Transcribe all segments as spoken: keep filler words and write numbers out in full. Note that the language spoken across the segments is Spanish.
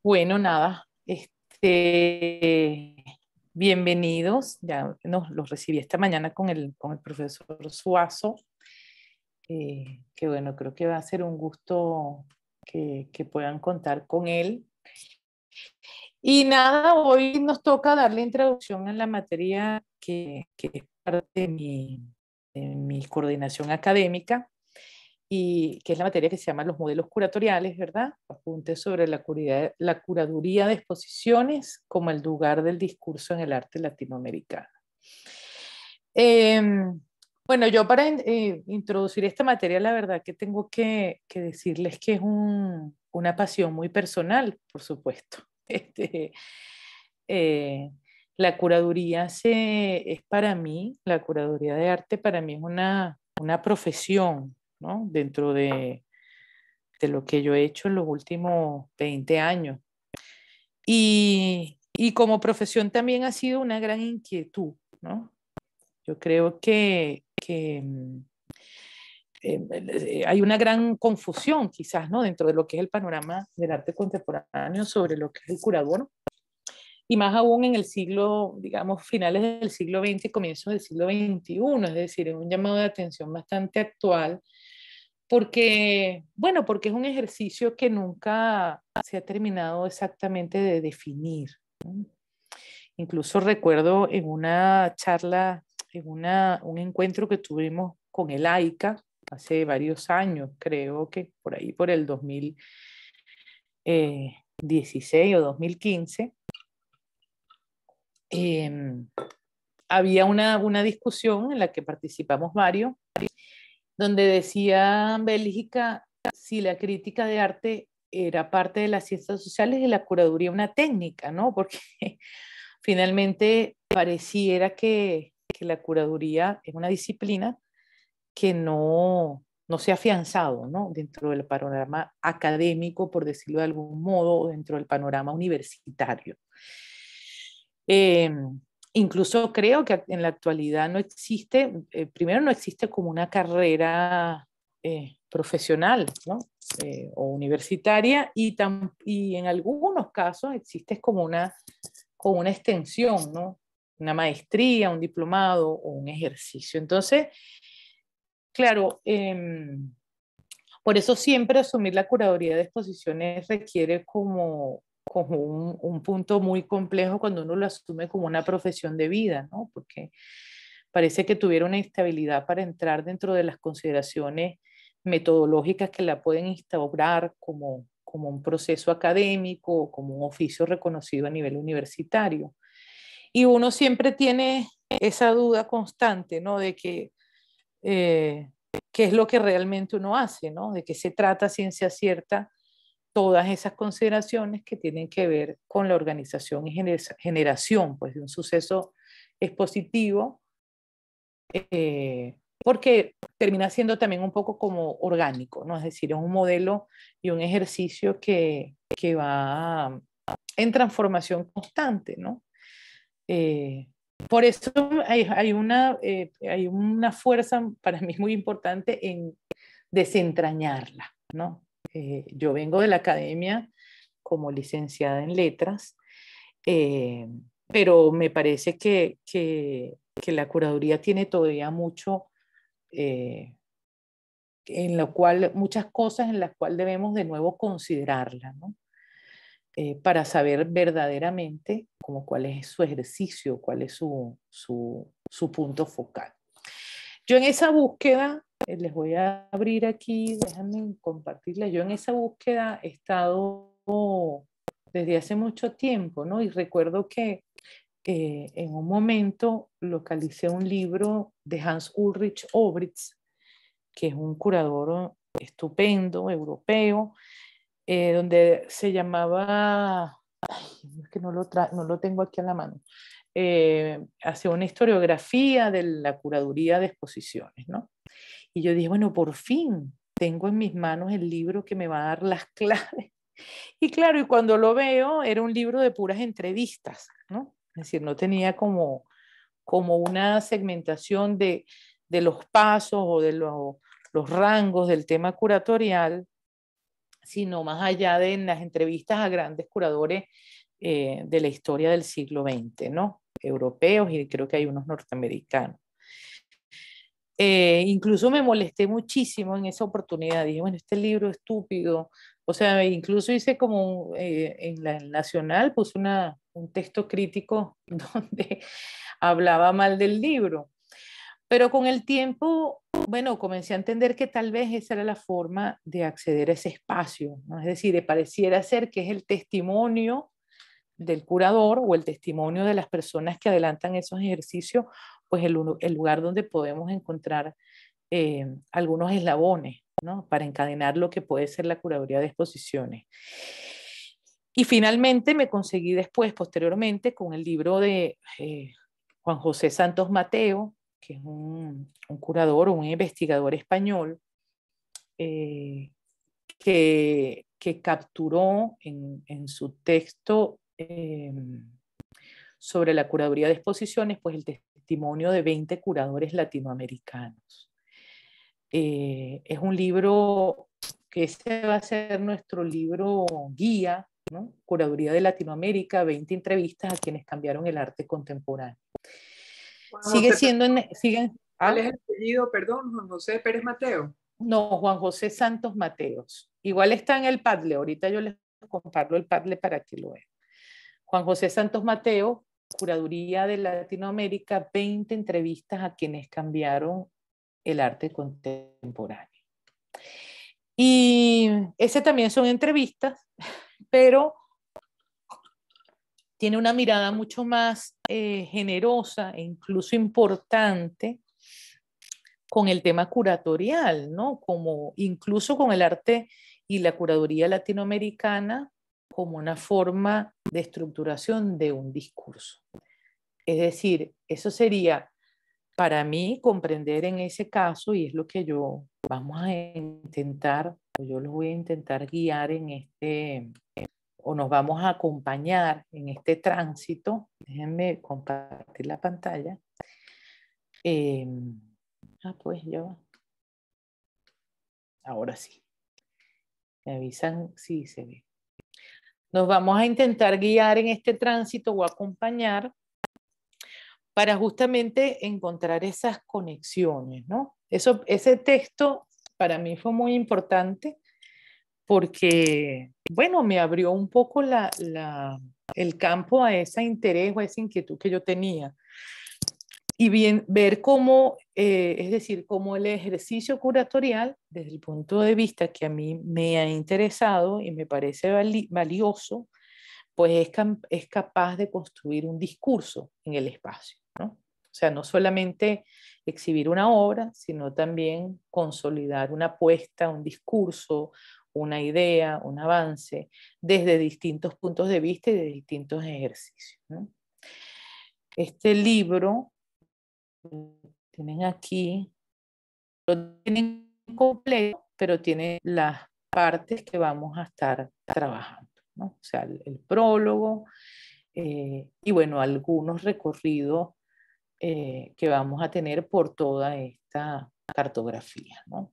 Bueno, nada, este, bienvenidos. Ya nos los recibí esta mañana con el, con el profesor Suazo, eh, que bueno, creo que va a ser un gusto que, que puedan contar con él. Y nada, hoy nos toca darle introducción a la materia que, que es parte de mi, de mi coordinación académica y que es la materia que se llama los modelos curatoriales, ¿verdad? Apuntes sobre la, curidad, la curaduría de exposiciones como el lugar del discurso en el arte latinoamericano. Eh, bueno, yo para eh, introducir esta materia, la verdad que tengo que, que decirles que es un, una pasión muy personal, por supuesto. Este, eh, la curaduría se, es para mí, la curaduría de arte para mí es una, una profesión, ¿no? Dentro de, de lo que yo he hecho en los últimos veinte años. Y, y como profesión también ha sido una gran inquietud, ¿no? Yo creo que, que mm, eh, eh, hay una gran confusión quizás, ¿no? Dentro de lo que es el panorama del arte contemporáneo sobre lo que es el curador, y más aún en el siglo, digamos, finales del siglo veinte, comienzos del siglo veintiuno, es decir, es un llamado de atención bastante actual, porque, bueno, porque es un ejercicio que nunca se ha terminado exactamente de definir, ¿no? Incluso recuerdo en una charla, en una, un encuentro que tuvimos con el AICA hace varios años, creo que por ahí por el dos mil dieciséis o dos mil quince, eh, había una, una discusión en la que participamos varios, donde decía Bélgica si la crítica de arte era parte de las ciencias sociales y la curaduría una técnica, ¿no? Porque finalmente pareciera que, que la curaduría es una disciplina que no, no se ha afianzado, ¿no? Dentro del panorama académico, por decirlo de algún modo, o dentro del panorama universitario. Eh, Incluso creo que en la actualidad no existe, eh, primero no existe como una carrera eh, profesional, ¿no? Eh, o universitaria, y, tam, y en algunos casos existe como una, como una extensión, ¿no? Una maestría, un diplomado o un ejercicio. Entonces, claro, eh, por eso siempre asumir la curaduría de exposiciones requiere como, como un, un, punto muy complejo cuando uno lo asume como una profesión de vida, ¿no? Porque parece que tuviera una estabilidad para entrar dentro de las consideraciones metodológicas que la pueden instaurar como, como un proceso académico, como un oficio reconocido a nivel universitario. Y uno siempre tiene esa duda constante, ¿no? De que eh, qué es lo que realmente uno hace, ¿no? De qué se trata ciencia cierta todas esas consideraciones que tienen que ver con la organización y generación, pues, de un suceso expositivo, eh, porque termina siendo también un poco como orgánico, ¿no? Es decir, es un modelo y un ejercicio que, que va en transformación constante, ¿no? Eh, por eso hay, hay, una, eh, hay una fuerza para mí muy importante en desentrañarla, ¿no? Eh, yo vengo de la academia como licenciada en letras, eh, pero me parece que, que, que, la curaduría tiene todavía mucho, eh, en lo cual, muchas cosas en las cuales debemos de nuevo considerarla, ¿no? Eh, para saber verdaderamente como cuál es su ejercicio, cuál es su, su, su punto focal. Yo en esa búsqueda, eh, les voy a abrir aquí, déjenme compartirla, yo en esa búsqueda he estado desde hace mucho tiempo, ¿no? Y recuerdo que eh, en un momento localicé un libro de Hans Ulrich Obrist, que es un curador estupendo, europeo, eh, donde se llamaba, ay, es que no lo, tra no lo tengo aquí a la mano, eh, hacía una historiografía de la curaduría de exposiciones, ¿no? Y yo dije, bueno, por fin tengo en mis manos el libro que me va a dar las claves. Y claro, y cuando lo veo, era un libro de puras entrevistas, ¿no? Es decir, no tenía como, como una segmentación de, de los pasos o de lo, los rangos del tema curatorial, sino más allá de en las entrevistas a grandes curadores eh, de la historia del siglo veinte, ¿no? Europeos y creo que hay unos norteamericanos. Eh, incluso me molesté muchísimo en esa oportunidad. Dije, bueno, este libro es estúpido. O sea, incluso hice como eh, en la Nacional, puse una, un texto crítico donde hablaba mal del libro. Pero con el tiempo, bueno, comencé a entender que tal vez esa era la forma de acceder a ese espacio, ¿no? Es decir, pareciera ser que es el testimonio del curador o el testimonio de las personas que adelantan esos ejercicios, pues el, el lugar donde podemos encontrar eh, algunos eslabones, ¿no? Para encadenar lo que puede ser la curaduría de exposiciones. Y finalmente me conseguí después, posteriormente, con el libro de eh, Juan José Santos Mateo, que es un, un curador o un investigador español, eh, que, que capturó en, en su texto eh, sobre la curaduría de exposiciones, pues el testimonio de veinte curadores latinoamericanos. Eh, es un libro que ese va a ser nuestro libro guía, ¿no? Curaduría de Latinoamérica, veinte entrevistas a quienes cambiaron el arte contemporáneo. Juan Sigue José, siendo, en, siguen, ¿cuál ¿ah? es el apellido? Perdón, Juan José Pérez Mateo. No, Juan José Santos Mateos. Igual está en el Padle, ahorita yo les comparto el Padle para que lo vean. Juan José Santos Mateo, Curaduría de Latinoamérica, veinte entrevistas a quienes cambiaron el arte contemporáneo. Y ese también son entrevistas, pero tiene una mirada mucho más eh, generosa e incluso importante con el tema curatorial, ¿no? Como incluso con el arte y la curaduría latinoamericana como una forma de estructuración de un discurso. Es decir, eso sería para mí comprender en ese caso, y es lo que yo vamos a intentar, o yo lo voy a intentar guiar en este, o nos vamos a acompañar en este tránsito. Déjenme compartir la pantalla. Eh, ah, pues ya va. Ahora sí. Me avisan si sí, se ve. Nos vamos a intentar guiar en este tránsito o acompañar para justamente encontrar esas conexiones, ¿no? Eso, ese texto para mí fue muy importante porque, bueno, me abrió un poco la, la, el campo a ese interés o a esa inquietud que yo tenía. Y bien, ver cómo, eh, es decir, cómo el ejercicio curatorial, desde el punto de vista que a mí me ha interesado y me parece vali valioso, pues es, es capaz de construir un discurso en el espacio, ¿no? O sea, no solamente exhibir una obra, sino también consolidar una apuesta, un discurso, una idea, un avance, desde distintos puntos de vista y de distintos ejercicios, ¿no? Este libro, tienen aquí, lo tienen completo, pero tiene las partes que vamos a estar trabajando, ¿no? O sea, el, el prólogo eh, y bueno, algunos recorridos eh, que vamos a tener por toda esta cartografía, ¿no?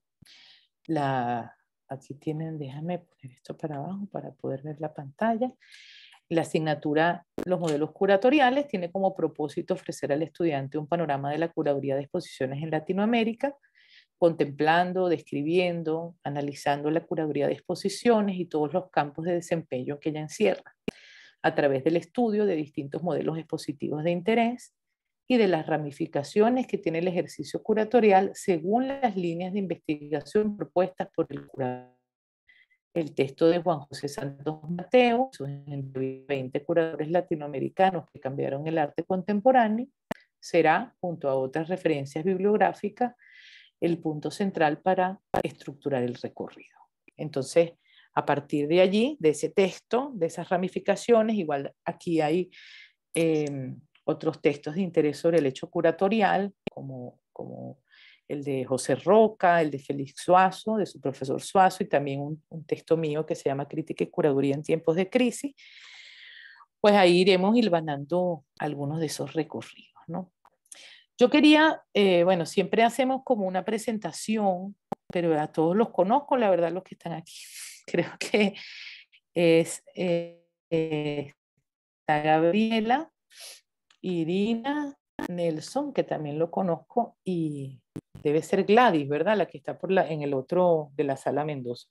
La, aquí tienen, déjame poner esto para abajo para poder ver la pantalla. La asignatura Los modelos curatoriales tiene como propósito ofrecer al estudiante un panorama de la curaduría de exposiciones en Latinoamérica, contemplando, describiendo, analizando la curaduría de exposiciones y todos los campos de desempeño que ella encierra, a través del estudio de distintos modelos expositivos de interés y de las ramificaciones que tiene el ejercicio curatorial según las líneas de investigación propuestas por el curador. El texto de Juan José Santos Mateo, sus veinte curadores latinoamericanos que cambiaron el arte contemporáneo, será, junto a otras referencias bibliográficas, el punto central para estructurar el recorrido. Entonces, a partir de allí, de ese texto, de esas ramificaciones, igual aquí hay eh, otros textos de interés sobre el hecho curatorial, como, como el de José Roca, el de Félix Suazo, de su profesor Suazo, y también un, un texto mío que se llama Crítica y Curaduría en tiempos de crisis. Pues ahí iremos hilvanando algunos de esos recorridos, ¿no? Yo quería, eh, bueno, siempre hacemos como una presentación, pero a todos los conozco, la verdad, los que están aquí. creo que es, eh, eh, está Gabriela, Irina, Nelson, que también lo conozco, y debe ser Gladys, ¿verdad? La que está por la, en el otro de la sala Mendoza.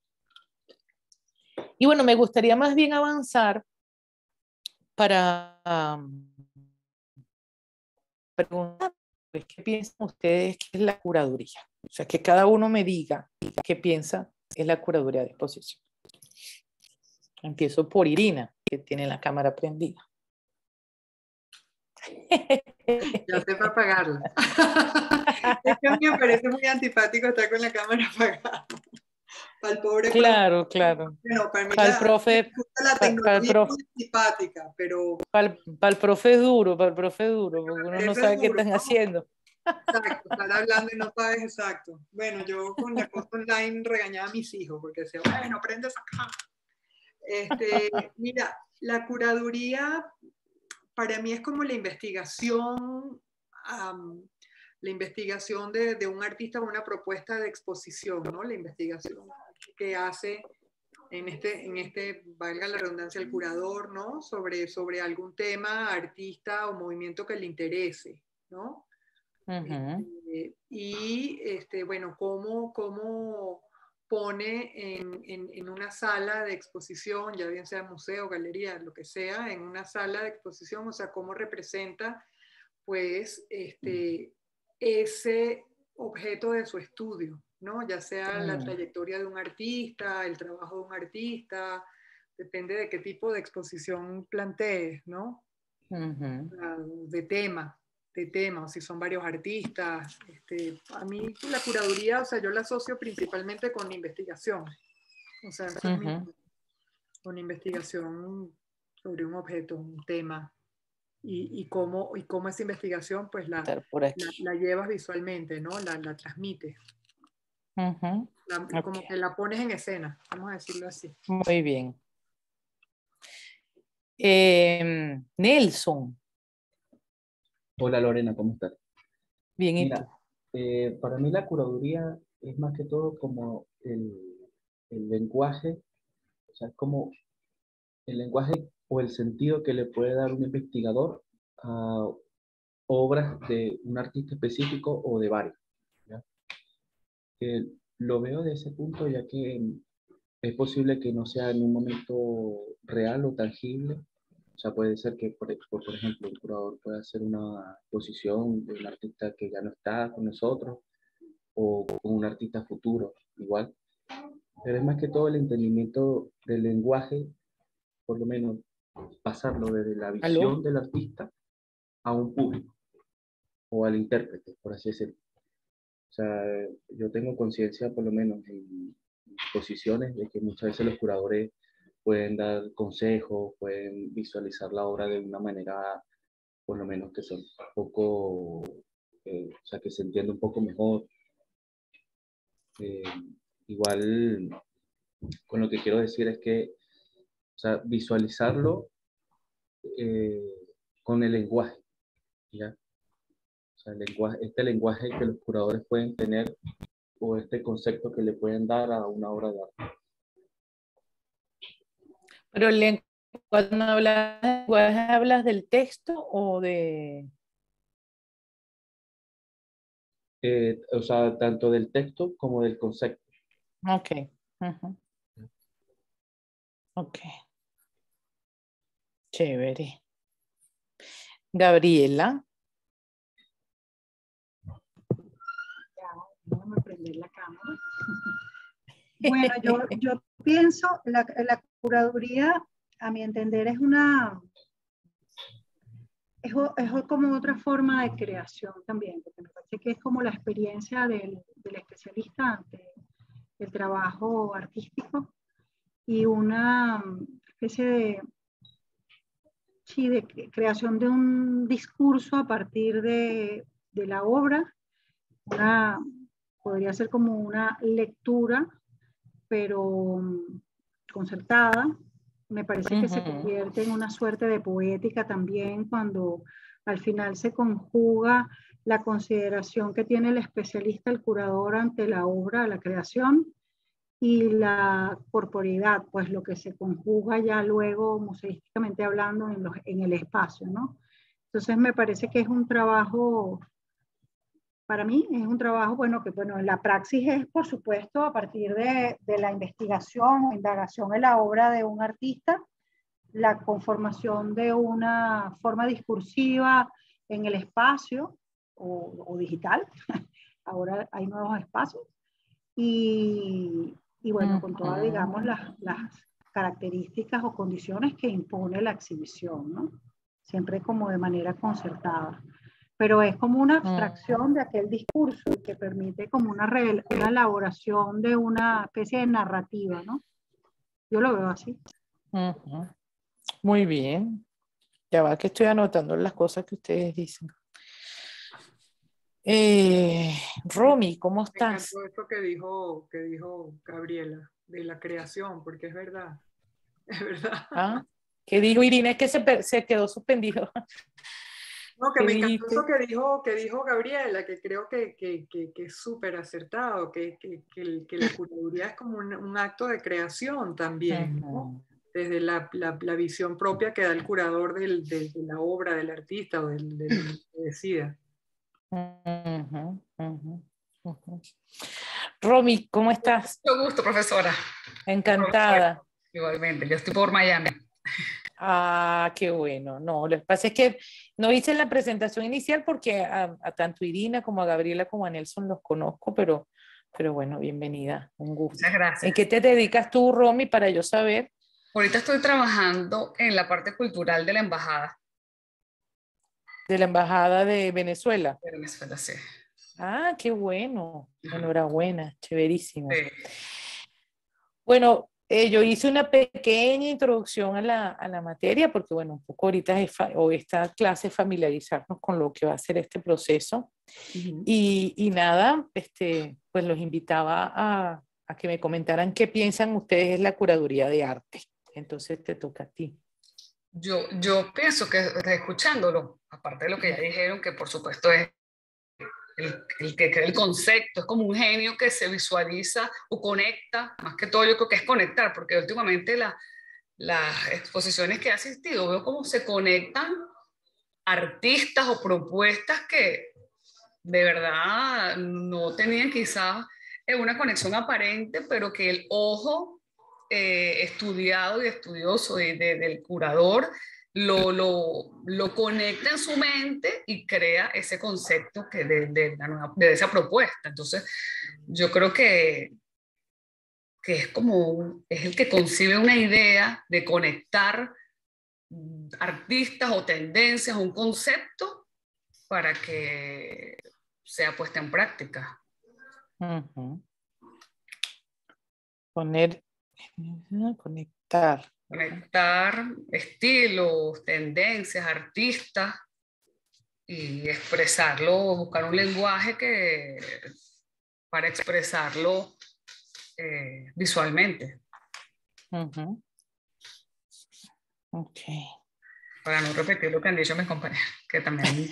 Y bueno, me gustaría más bien avanzar para um, preguntar qué piensan ustedes que es la curaduría. O sea, que cada uno me diga qué piensa es la curaduría de exposición. Empiezo por Irina, que tiene la cámara prendida. Ya sé para apagarla. Es que a mí me parece muy antipático estar con la cámara apagada. Para el pobre Claro, profe. claro. Bueno, para mí Para el la, profe, la para, para el tecnología es profe, muy antipática, pero para el, para el profe es duro, para el profe es duro, porque uno me no parece sabe qué duro, están ¿no? haciendo. Exacto, estar hablando y no sabes exacto. Bueno, yo con la cosa online regañaba a mis hijos porque decía, bueno, prende esa cámara. Este, mira, la curaduría para mí es como la investigación, um, la investigación de, de un artista o una propuesta de exposición, ¿no? La investigación que hace en este, en este, valga la redundancia, el curador, ¿no? Sobre, sobre algún tema, artista o movimiento que le interese, ¿no? Uh-huh. Este, y, este, bueno, cómo, cómo pone en, en, en una sala de exposición, ya bien sea museo, galería, lo que sea, en una sala de exposición, o sea, cómo representa, pues, este, ese objeto de su estudio, ¿no? Ya sea la trayectoria de un artista, el trabajo de un artista, depende de qué tipo de exposición plantees, ¿no? Uh-huh. De tema, de tema, o si son varios artistas. Este, a mí la curaduría, o sea, yo la asocio principalmente con investigación. O sea, eso uh-huh. es mi, con investigación sobre un objeto, un tema. Y, y, cómo, y cómo esa investigación pues la, la, la llevas visualmente, ¿no? La, la transmites. Uh-huh. La, okay. Como que la pones en escena, vamos a decirlo así. Muy bien. Eh, Nelson. Hola Lorena, ¿cómo estás? Bien, ¿y Mira, tú? Eh, para mí la curaduría es más que todo como el, el lenguaje, o sea, es como el lenguaje o el sentido que le puede dar un investigador a obras de un artista específico o de varios. ¿Ya? Eh, lo veo de ese punto ya que es posible que no sea en un momento real o tangible. O sea, puede ser que, por, por, por ejemplo, un curador pueda hacer una exposición de un artista que ya no está con nosotros o con un artista futuro, igual. Pero es más que todo el entendimiento del lenguaje, por lo menos pasarlo desde la visión ¿Aló? del artista a un público o al intérprete, por así decirlo. O sea, yo tengo conciencia, por lo menos en posiciones, de que muchas veces los curadores pueden dar consejos, pueden visualizar la obra de una manera, por lo menos que son un poco, eh, o sea, que se entiende un poco mejor. Eh, igual, con lo que quiero decir es que, o sea, visualizarlo eh, con el lenguaje, ¿ya? O sea, el lenguaje, este lenguaje que los curadores pueden tener o este concepto que le pueden dar a una obra de arte. Pero el, cuando hablas de lenguaje, ¿hablas del texto o de...? Eh, o sea, tanto del texto como del concepto. Ok. Uh-huh. Ok. Chévere. Gabriela. Ya, déjame prender la cámara. Bueno, yo, yo pienso, la, la curaduría, a mi entender, es una, es, es como otra forma de creación también, porque me parece que es como la experiencia del, del especialista ante el trabajo artístico y una especie de, sí, de creación de un discurso a partir de, de la obra, una, podría ser como una lectura, pero concertada. Me parece que se convierte en una suerte de poética también cuando al final se conjuga la consideración que tiene el especialista, el curador ante la obra, la creación, y la corporeidad, pues lo que se conjuga ya luego museísticamente hablando en, los, en el espacio, ¿no? Entonces me parece que es un trabajo, para mí es un trabajo, bueno, que bueno, la praxis es por supuesto a partir de, de la investigación o indagación en la obra de un artista, la conformación de una forma discursiva en el espacio o, o digital, ahora hay nuevos espacios, y, y bueno, con todas, digamos, las, las características o condiciones que impone la exhibición, ¿no? Siempre como de manera concertada. Pero es como una abstracción de aquel discurso que permite como una, una elaboración de una especie de narrativa, ¿no? Yo lo veo así. Uh-huh. Muy bien. Ya va que estoy anotando las cosas que ustedes dicen. Eh, Romy, ¿cómo estás? Me encantó esto que dijo, que dijo Gabriela, de la creación, porque es verdad. Es verdad. ¿Ah? ¿Qué dijo Irina? Es que se, se quedó suspendido. No, que me encantó dijiste? eso que dijo, que dijo Gabriela, que creo que, que, que, que es súper acertado, que, que, que, que la curaduría es como un, un acto de creación también, ¿no? Uh-huh. Desde la, la, la visión propia que da el curador del, de, de la obra, del artista o del, del que decida. Uh-huh, uh-huh, uh-huh. Romy, ¿cómo estás? Mucho gusto, profesora. Encantada. Profesora, igualmente, yo estoy por Miami. Ah, qué bueno. No, lo que pasa es que no hice la presentación inicial porque a, a tanto Irina como a Gabriela como a Nelson los conozco, pero, pero bueno, bienvenida, un gusto. Muchas gracias. ¿En qué te dedicas tú, Romy, para yo saber? Ahorita estoy trabajando en la parte cultural de la embajada. De la embajada de Venezuela. De Venezuela, sí. Ah, qué bueno. Enhorabuena, chéverísimo. Sí. Bueno, eh, yo hice una pequeña introducción a la, a la materia porque, bueno, un poco ahorita es o esta clase es familiarizarnos con lo que va a ser este proceso. Uh-huh. y, y nada, este, pues los invitaba a, a que me comentaran qué piensan ustedes de la curaduría de arte. Entonces te toca a ti. Yo, yo pienso que escuchándolo, aparte de lo que ya dijeron, que por supuesto es el, el que crea el concepto, es como un genio que se visualiza o conecta, más que todo yo creo que es conectar, porque últimamente la, las exposiciones que he asistido veo cómo se conectan artistas o propuestas que de verdad no tenían quizás una conexión aparente, pero que el ojo eh, estudiado y estudioso de, de, del curador lo, lo, lo conecta en su mente y crea ese concepto que de, de, de esa propuesta. Entonces, yo creo que, que es como, es el que concibe una idea de conectar artistas o tendencias, un concepto para que sea puesta en práctica. Uh-huh. Poner, conectar. Conectar estilos, tendencias, artistas y expresarlo, buscar un lenguaje que, para expresarlo eh, visualmente. Uh-huh. Ok. Para no repetir lo que han dicho mis compañeros, que también...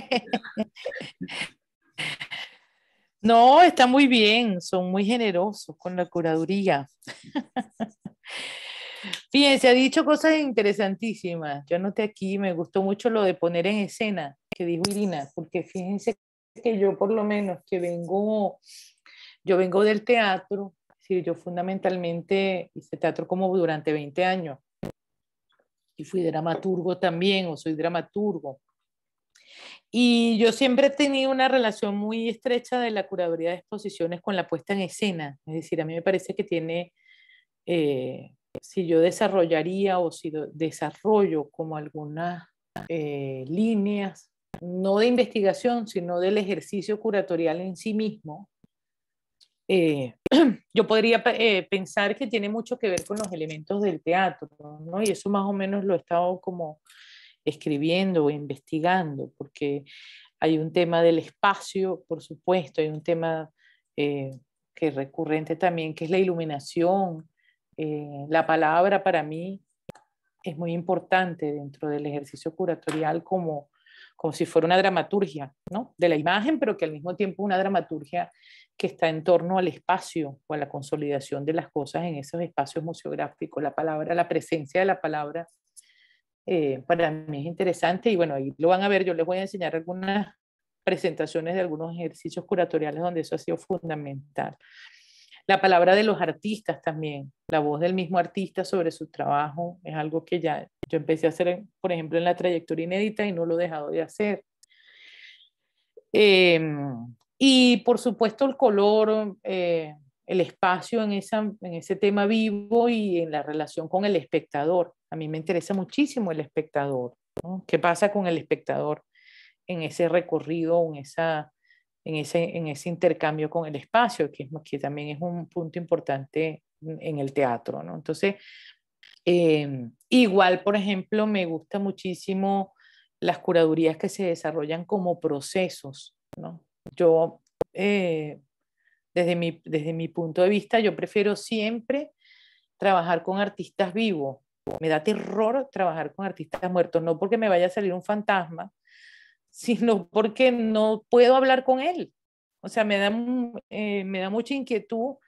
No, está muy bien, son muy generosos con la curaduría. Fíjense, ha dicho cosas interesantísimas. Yo anoté aquí, me gustó mucho lo de poner en escena, que dijo Irina, porque fíjense que yo por lo menos que vengo, yo vengo del teatro, sí, yo fundamentalmente hice teatro como durante veinte años y fui dramaturgo también, o soy dramaturgo. Y yo siempre he tenido una relación muy estrecha de la curaduría de exposiciones con la puesta en escena. Es decir, a mí me parece que tiene, eh, si yo desarrollaría o si desarrollo como algunas eh, líneas, no de investigación, sino del ejercicio curatorial en sí mismo, eh, yo podría eh, pensar que tiene mucho que ver con los elementos del teatro, ¿no? Y eso más o menos lo he estado como escribiendo o investigando, porque hay un tema del espacio, por supuesto, hay un tema eh, que es recurrente también, que es la iluminación. Eh, la palabra para mí es muy importante dentro del ejercicio curatorial como, como si fuera una dramaturgia, ¿no? De la imagen, pero que al mismo tiempo una dramaturgia que está en torno al espacio o a la consolidación de las cosas en esos espacios museográficos. La palabra, la presencia de la palabra, eh, para mí es interesante y bueno, ahí lo van a ver, yo les voy a enseñar algunas presentaciones de algunos ejercicios curatoriales donde eso ha sido fundamental. La palabra de los artistas también, la voz del mismo artista sobre su trabajo, es algo que ya yo empecé a hacer, por ejemplo, en la trayectoria inédita y no lo he dejado de hacer. Eh, y por supuesto el color, eh, el espacio en, esa, en ese tema vivo y en la relación con el espectador. A mí me interesa muchísimo el espectador, ¿no? ¿Qué pasa con el espectador en ese recorrido, en, esa, en, ese, en ese intercambio con el espacio, que, es, que también es un punto importante en el teatro, ¿no? Entonces, eh, igual, por ejemplo, me gusta muchísimo las curadurías que se desarrollan como procesos, ¿no? Yo, eh, desde mi, desde mi punto de vista, yo prefiero siempre trabajar con artistas vivos. Me da terror trabajar con artistas muertos, no porque me vaya a salir un fantasma, sino porque no puedo hablar con él. O sea, me da, eh, me da mucha inquietud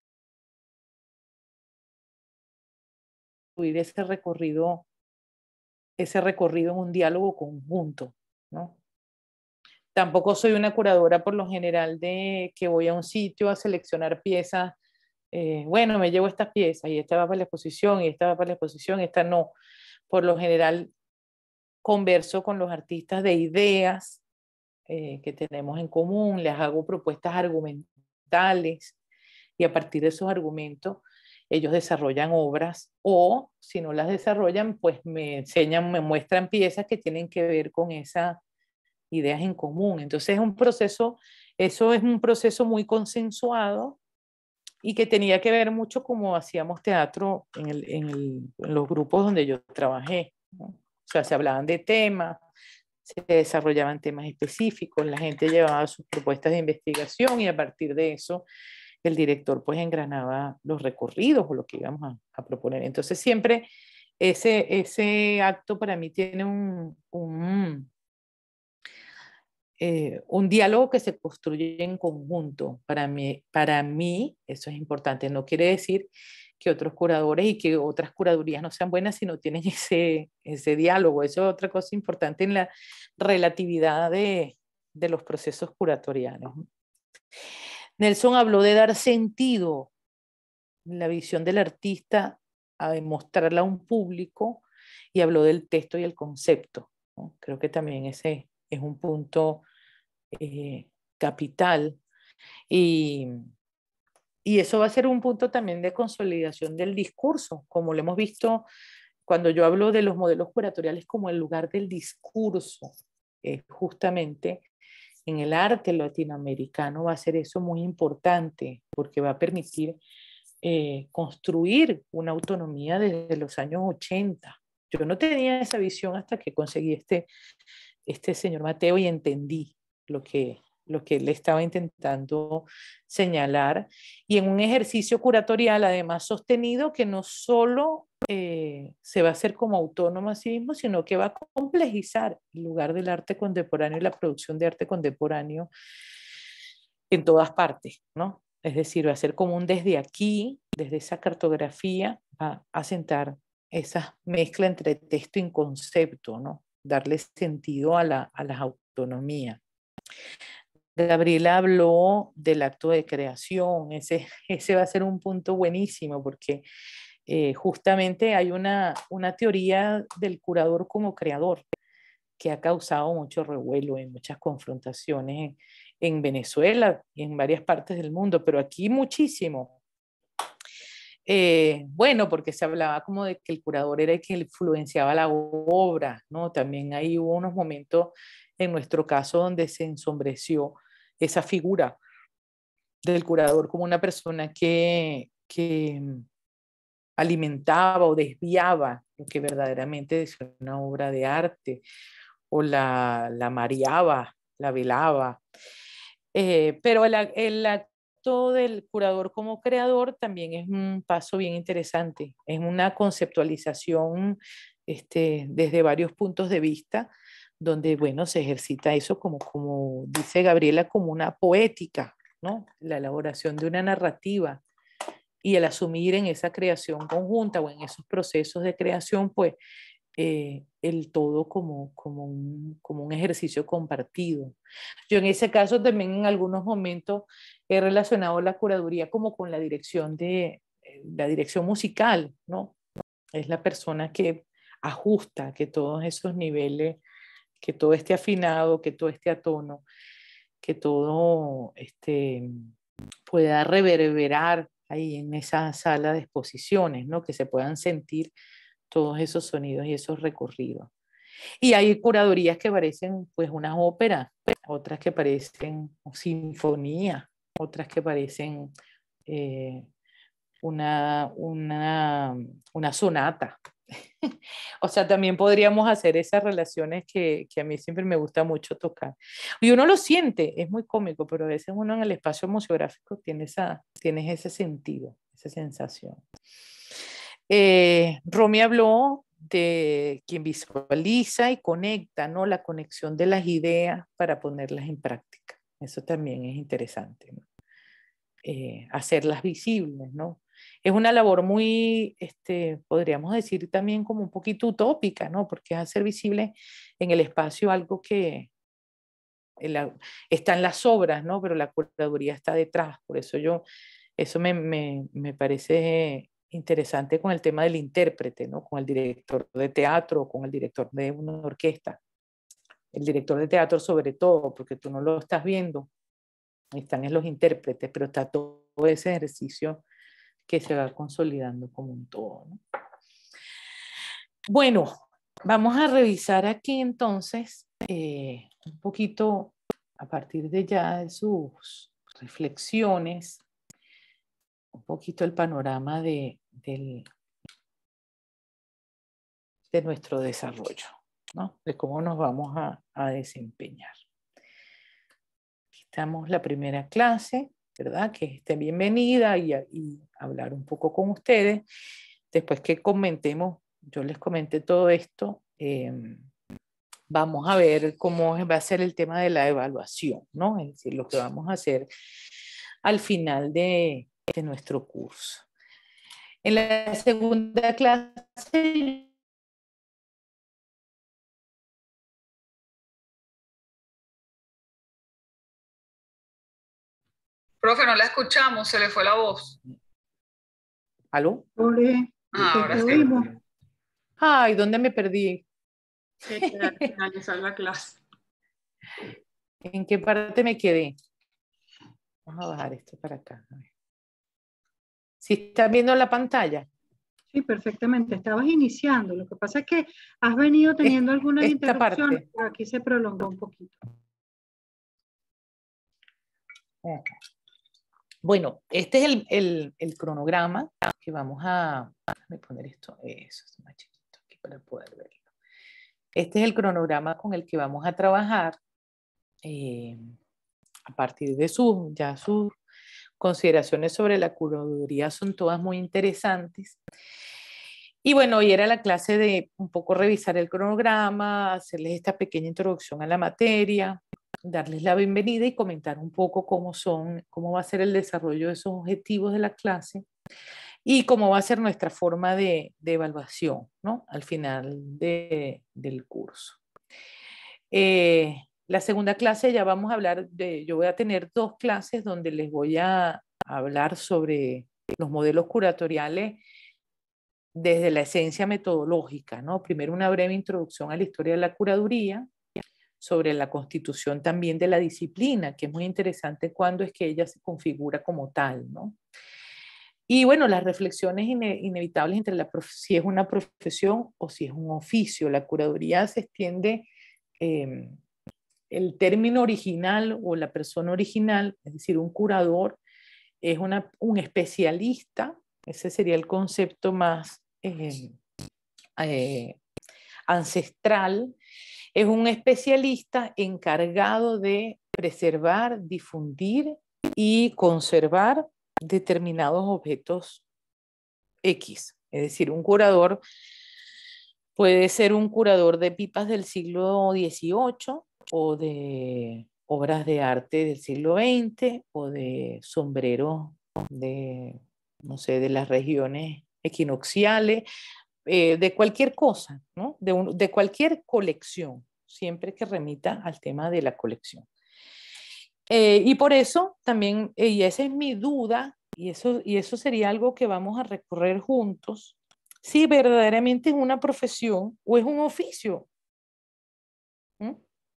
ese recorrido, ese recorrido en un diálogo conjunto, ¿no? Tampoco soy una curadora por lo general de que voy a un sitio a seleccionar piezas. Eh, bueno, me llevo estas piezas y esta va para la exposición y esta va para la exposición, esta no. Por lo general converso con los artistas de ideas eh, que tenemos en común, les hago propuestas argumentales y a partir de esos argumentos ellos desarrollan obras o si no las desarrollan, pues me enseñan, me muestran piezas que tienen que ver con esas ideas en común. Entonces es un proceso, eso es un proceso muy consensuado y que tenía que ver mucho como hacíamos teatro en, el, en, el, en los grupos donde yo trabajé, ¿no? O sea, se hablaban de temas, se desarrollaban temas específicos, la gente llevaba sus propuestas de investigación y a partir de eso el director pues engranaba los recorridos o lo que íbamos a, a proponer. Entonces siempre ese, ese acto para mí tiene un, un, eh, un diálogo que se construye en conjunto. Para mí, para mí eso es importante. No quiere decir que otros curadores y que otras curadurías no sean buenas si no tienen ese, ese diálogo. Eso es otra cosa importante en la relatividad de, de los procesos curatoriales. Nelson habló de dar sentido, la visión del artista, a demostrarla a un público y habló del texto y el concepto, ¿no? Creo que también ese es un punto eh, capital y, y eso va a ser un punto también de consolidación del discurso, como lo hemos visto cuando yo hablo de los modelos curatoriales como el lugar del discurso, eh, justamente en el arte latinoamericano va a ser eso muy importante porque va a permitir eh, construir una autonomía desde los años ochenta. Yo no tenía esa visión hasta que conseguí este, este señor Mateo y entendí lo que, lo que él estaba intentando señalar y en un ejercicio curatorial además sostenido que no solo eh, se va a hacer como autónomo a sí mismo, sino que va a complejizar el lugar del arte contemporáneo y la producción de arte contemporáneo en todas partes, ¿no? Es decir, va a ser como un desde aquí, desde esa cartografía, a, a sentar esa mezcla entre texto y concepto, ¿no? Darle sentido a la, a la autonomía. Gabriela habló del acto de creación, ese, ese va a ser un punto buenísimo porque eh, justamente hay una, una teoría del curador como creador que ha causado mucho revuelo y muchas confrontaciones en, en Venezuela y en varias partes del mundo, pero aquí muchísimo. Eh, bueno, porque se hablaba como de que el curador era el que influenciaba la obra, ¿no? También ahí hubo unos momentos en nuestro caso donde se ensombreció esa figura del curador como una persona que, que alimentaba o desviaba lo que verdaderamente es una obra de arte o la, la mareaba, la velaba. Eh, pero el, el acto del curador como creador también es un paso bien interesante, es una conceptualización este, desde varios puntos de vista, donde, bueno, se ejercita eso como, como dice Gabriela, como una poética, ¿no? La elaboración de una narrativa y el asumir en esa creación conjunta o en esos procesos de creación, pues, eh, el todo como, como, un, como un ejercicio compartido. Yo en ese caso también en algunos momentos he relacionado la curaduría como con la dirección de la dirección musical, ¿no? Es la persona que ajusta que todos esos niveles, que todo esté afinado, que todo esté a tono, que todo este, pueda reverberar ahí en esa sala de exposiciones, ¿no? Que se puedan sentir todos esos sonidos y esos recorridos. Y hay curadurías que parecen pues unas óperas, otras que parecen sinfonías, otras que parecen eh, una, una, una sonata. O sea, también podríamos hacer esas relaciones que, que a mí siempre me gusta mucho tocar. Y uno lo siente, es muy cómico, pero a veces uno en el espacio museográfico tiene, esa, tiene ese sentido, esa sensación. Eh, Romy habló de quien visualiza y conecta, ¿no? La conexión de las ideas para ponerlas en práctica. Eso también es interesante, ¿no? Eh, hacerlas visibles, ¿no? Es una labor muy, este, podríamos decir también como un poquito utópica, ¿no? Porque es hacer visible en el espacio algo que la, está en las obras, ¿no? Pero la curaduría está detrás. Por eso yo, eso me, me, me parece interesante con el tema del intérprete, ¿no? Con el director de teatro, con el director de una orquesta. El director de teatro sobre todo, porque tú no lo estás viendo, están en los intérpretes, pero está todo ese ejercicio que se va consolidando como un todo, ¿no? Bueno, vamos a revisar aquí entonces eh, un poquito a partir de ya de sus reflexiones, un poquito el panorama de, del, de nuestro desarrollo, ¿no? De cómo nos vamos a, a desempeñar. Aquí estamos la primera clase, ¿verdad? Que esté bienvenida y, y hablar un poco con ustedes. Después que comentemos, yo les comenté todo esto, eh, vamos a ver cómo va a ser el tema de la evaluación, ¿no? Es decir, lo que vamos a hacer al final de, de nuestro curso. En la segunda clase... Profe, no la escuchamos, se le fue la voz. ¿Aló? Ole, Ah, ahora te sí. oímos. Ay, ¿dónde me perdí? Al finalizar la clase. ¿En qué parte me quedé? Vamos a bajar esto para acá. ¿Sí están viendo la pantalla? Sí, perfectamente. Estabas iniciando. Lo que pasa es que has venido teniendo algunas Esta interrupciones, parte. pero aquí se prolongó un poquito. Bueno, este es el, el, el cronograma que vamos a... Déjame poner esto, eso es más chiquito aquí para poder verlo. Este es el cronograma con el que vamos a trabajar eh, a partir de sus, ya sus consideraciones sobre la curaduría son todas muy interesantes. Y bueno, hoy era la clase de un poco revisar el cronograma, hacerles esta pequeña introducción a la materia, darles la bienvenida y comentar un poco cómo son, cómo va a ser el desarrollo de esos objetivos de la clase y cómo va a ser nuestra forma de, de evaluación, ¿no? Al final de, del curso. Eh, la segunda clase ya vamos a hablar de, yo voy a tener dos clases donde les voy a hablar sobre los modelos curatoriales desde la esencia metodológica, ¿no? Primero una breve introducción a la historia de la curaduría, sobre la constitución también de la disciplina, que es muy interesante cuando es que ella se configura como tal, ¿no? Y bueno, las reflexiones ine inevitables entre la si es una profesión o si es un oficio. La curaduría se extiende, eh, el término original o la persona original, es decir, un curador, es una, un especialista, ese sería el concepto más eh, eh, ancestral, es un especialista encargado de preservar, difundir y conservar determinados objetos X. Es decir, un curador puede ser un curador de pipas del siglo dieciocho o de, obras de arte del siglo veinte o de sombreros de, no sé, de las regiones equinocciales, eh, de cualquier cosa, ¿no? De, un, de cualquier colección, siempre que remita al tema de la colección. Eh, y por eso también, eh, y esa es mi duda, y eso, y eso sería algo que vamos a recorrer juntos, si verdaderamente es una profesión o es un oficio. ¿Mm?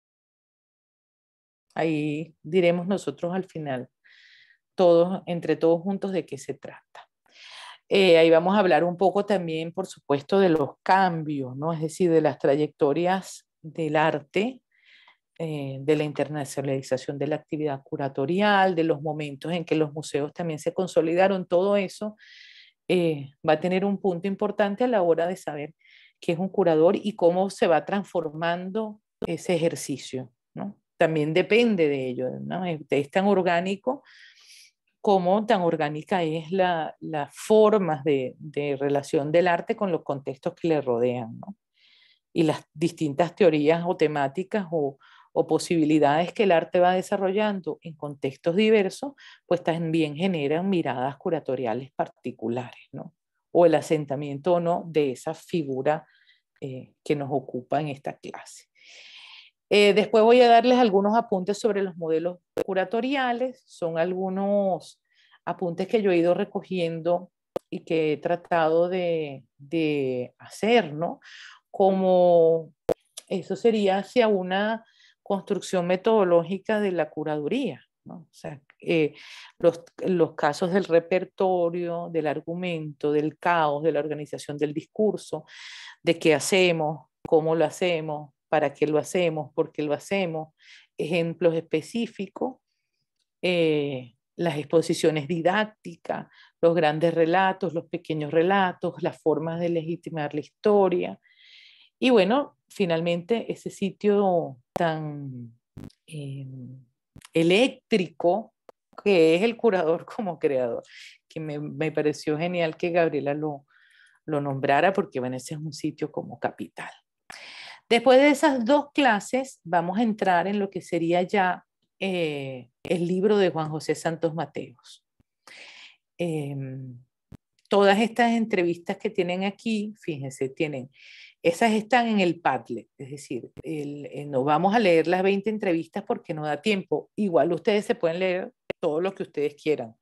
Ahí diremos nosotros al final, todos, entre todos juntos, de qué se trata. Eh, ahí vamos a hablar un poco también, por supuesto, de los cambios, ¿no? Es decir, de las trayectorias del arte, eh, de la internacionalización de la actividad curatorial, de los momentos en que los museos también se consolidaron, todo eso eh, va a tener un punto importante a la hora de saber qué es un curador y cómo se va transformando ese ejercicio, ¿no? También depende de ello, ¿no? Es, es tan orgánico como tan orgánica es la, las formas de, de relación del arte con los contextos que le rodean, ¿no? Y las distintas teorías o temáticas o, o posibilidades que el arte va desarrollando en contextos diversos, pues también generan miradas curatoriales particulares, ¿no? O el asentamiento o no de esa figura eh, que nos ocupa en esta clase. Eh, después voy a darles algunos apuntes sobre los modelos curatoriales. Son algunos apuntes que yo he ido recogiendo y que he tratado de, de hacer, ¿no? Como eso sería hacia una construcción metodológica de la curaduría, ¿no? O sea, eh, los, los casos del repertorio, del argumento, del caos, de la organización del discurso, de qué hacemos, cómo lo hacemos, para qué lo hacemos, por qué lo hacemos, ejemplos específicos, eh, las exposiciones didácticas, los grandes relatos, los pequeños relatos, las formas de legitimar la historia. Y bueno, finalmente ese sitio tan eh, eléctrico que es el curador como creador, que me, me pareció genial que Gabriela lo, lo nombrara porque bueno, ese es un sitio como capital. Después de esas dos clases vamos a entrar en lo que sería ya eh, el libro de Juan José Santos Mateos. Eh, todas estas entrevistas que tienen aquí, fíjense, tienen, esas están en el Padlet, es decir, el, el, no vamos a leer las veinte entrevistas porque no da tiempo. Igual ustedes se pueden leer todo lo que ustedes quieran.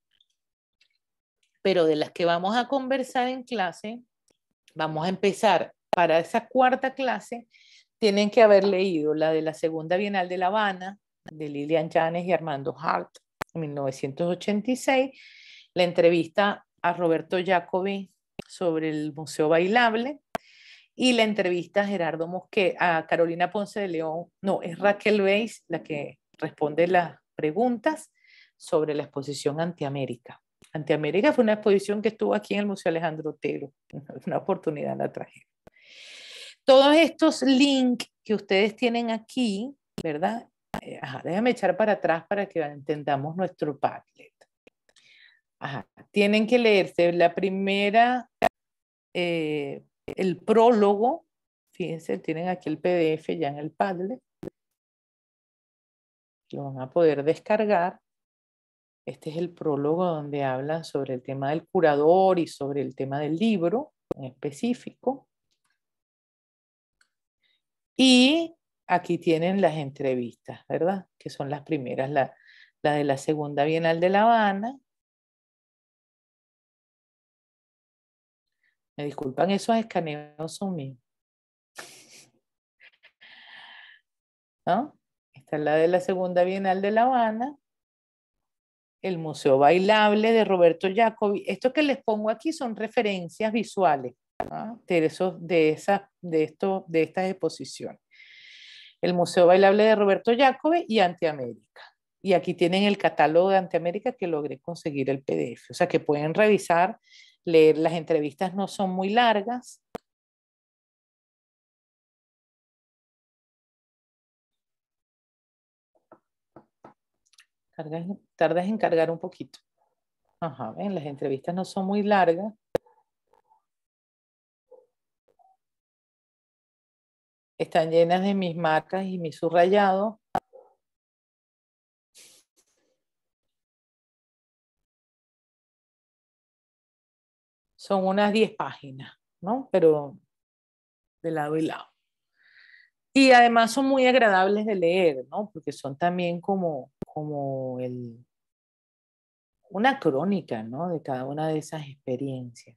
Pero de las que vamos a conversar en clase, vamos a empezar para esa cuarta clase, tienen que haber leído la de la Segunda Bienal de La Habana, de Lilian Yanes y Armando Hart, en mil novecientos ochenta y seis, la entrevista a Roberto Jacobi sobre el Museo Bailable y la entrevista a Gerardo Mosquera, a Carolina Ponce de León, no, es Raquel Weiss la que responde las preguntas sobre la exposición Antiamérica. Antiamérica fue una exposición que estuvo aquí en el Museo Alejandro Otero, una oportunidad la traje. Todos estos links que ustedes tienen aquí, ¿verdad? Ajá, déjame echar para atrás para que entendamos nuestro Padlet. Ajá, tienen que leerse la primera, eh, el prólogo, fíjense, tienen aquí el P D F ya en el Padlet, lo van a poder descargar. Este es el prólogo donde hablan sobre el tema del curador y sobre el tema del libro en específico. Y aquí tienen las entrevistas, ¿verdad? Que son las primeras, la, la de la Segunda Bienal de La Habana. Me disculpan, esos escaneos son míos. ¿No? Esta es la de la Segunda Bienal de La Habana. El Museo Bailable de Roberto Jacobi. Esto que les pongo aquí son referencias visuales, ¿no? de, esos, de, esa, de, esto, de estas exposiciones. El Museo Bailable de Roberto Jacobi y Antiamérica. Y aquí tienen el catálogo de Antiamérica que logré conseguir el P D F. O sea que pueden revisar, leer. Las entrevistas no son muy largas. Tardas, tardas en cargar un poquito. Ajá, ven, las entrevistas no son muy largas. Están llenas de mis marcas y mis subrayados. Son unas diez páginas, ¿no? Pero de lado y lado. Y además son muy agradables de leer, ¿no? Porque son también como, como el, una crónica, ¿no? De cada una de esas experiencias.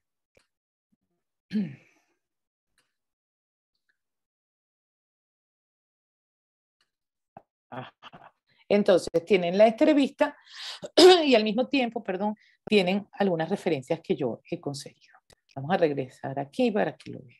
Ajá. Entonces tienen la entrevista y al mismo tiempo, perdón, tienen algunas referencias que yo he conseguido. Vamos a regresar aquí para que lo vean.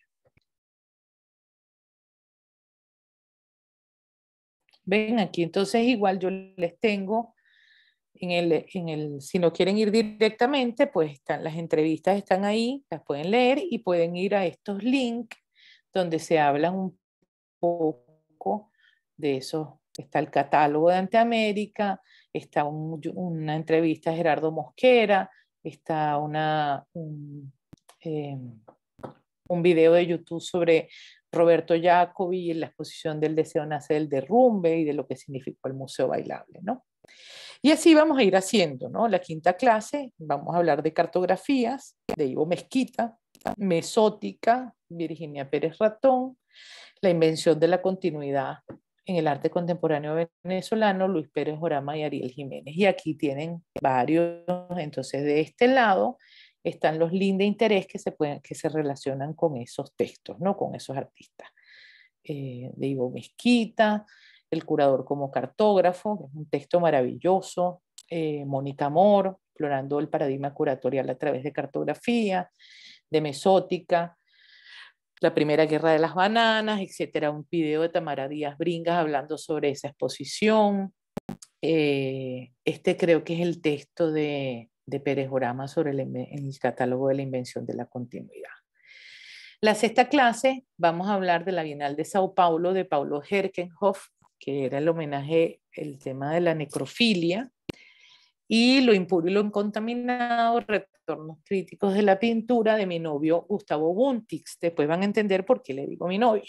Ven aquí, entonces igual yo les tengo en el, en el, si no quieren ir directamente, pues están, las entrevistas están ahí, las pueden leer y pueden ir a estos links donde se hablan un poco de eso. Está el catálogo de Anteamérica, está un, una entrevista a Gerardo Mosquera, está una, un, eh, un video de YouTube sobre Roberto Jacobi y la exposición del deseo nace del derrumbe y de lo que significó el Museo Bailable, ¿no? Y así vamos a ir haciendo, ¿no? La quinta clase, vamos a hablar de cartografías, de Ivo Mezquita, mesótica, Virginia Pérez Ratón, la invención de la continuidad en el arte contemporáneo venezolano, Luis Pérez Orama y Ariel Jiménez. Y aquí tienen varios, entonces de este lado están los links de interés que se, pueden, que se relacionan con esos textos, ¿no? Con esos artistas. Eh, de Ivo Mezquita, El curador como cartógrafo, que es un texto maravilloso, eh, Mónica Amor, explorando el paradigma curatorial a través de cartografía, de mesótica, la primera guerra de las bananas, etcétera. Un video de Tamara Díaz Bringas hablando sobre esa exposición. Eh, este creo que es el texto de, de Pérez Orama sobre el, el catálogo de la invención de la continuidad. La sexta clase vamos a hablar de la Bienal de Sao Paulo de Paulo Herkenhoff, que era el homenaje, el tema de la necrofilia, y lo impuro y lo incontaminado, retornos críticos de la pintura de mi novio Gustavo Buntix. Después van a entender por qué le digo mi novio.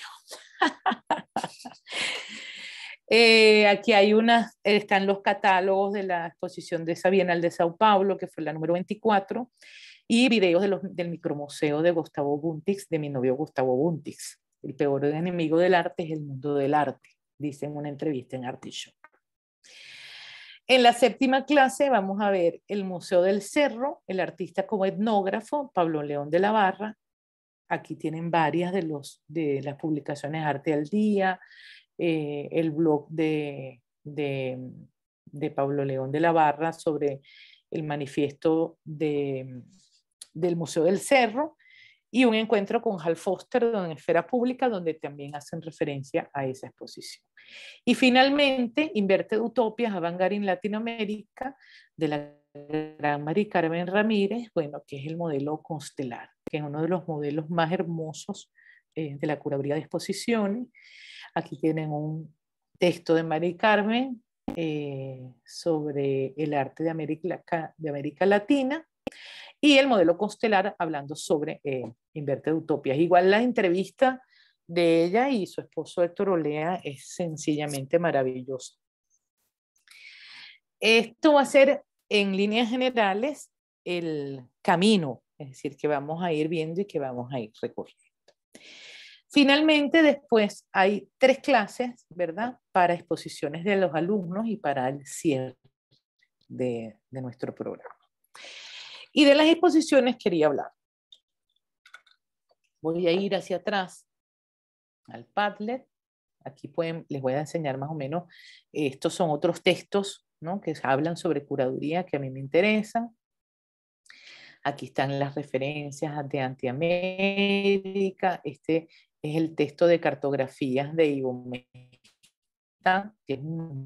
eh, aquí hay unas, están los catálogos de la exposición de esa Bienal de Sao Paulo, que fue la número veinticuatro, y videos de los, del micromuseo de Gustavo Buntix, de mi novio Gustavo Buntix. El peor enemigo del arte es el mundo del arte, dice en una entrevista en Artishow. En la séptima clase vamos a ver el Museo del Cerro, el artista como etnógrafo, Pablo León de la Barra. Aquí tienen varias de, los, de las publicaciones Arte al Día, eh, el blog de, de, de Pablo León de la Barra sobre el manifiesto de, del Museo del Cerro, y un encuentro con Hal Foster en Esfera Pública, donde también hacen referencia a esa exposición. Y finalmente, Inverted Utopias, Avant-Garde en Latinoamérica, de la gran Mari Carmen Ramírez, bueno, que es el modelo constelar, que es uno de los modelos más hermosos eh, de la curaduría de exposiciones. Aquí tienen un texto de Mari Carmen eh, sobre el arte de América, de América Latina, y el modelo constelar hablando sobre eh, Inverted Utopias. Igual la entrevista de ella y su esposo Héctor Olea es sencillamente maravillosa. Esto va a ser en líneas generales el camino, es decir, que vamos a ir viendo y que vamos a ir recorriendo. Finalmente, después hay tres clases, ¿verdad?, para exposiciones de los alumnos y para el cierre de, de nuestro programa. Y de las exposiciones quería hablar. Voy a ir hacia atrás al Padlet. Aquí pueden, les voy a enseñar más o menos, estos son otros textos, ¿no?, que hablan sobre curaduría que a mí me interesan. Aquí están las referencias de Anteamérica. Este es el texto de cartografías de Ivo Mezquita, que es un...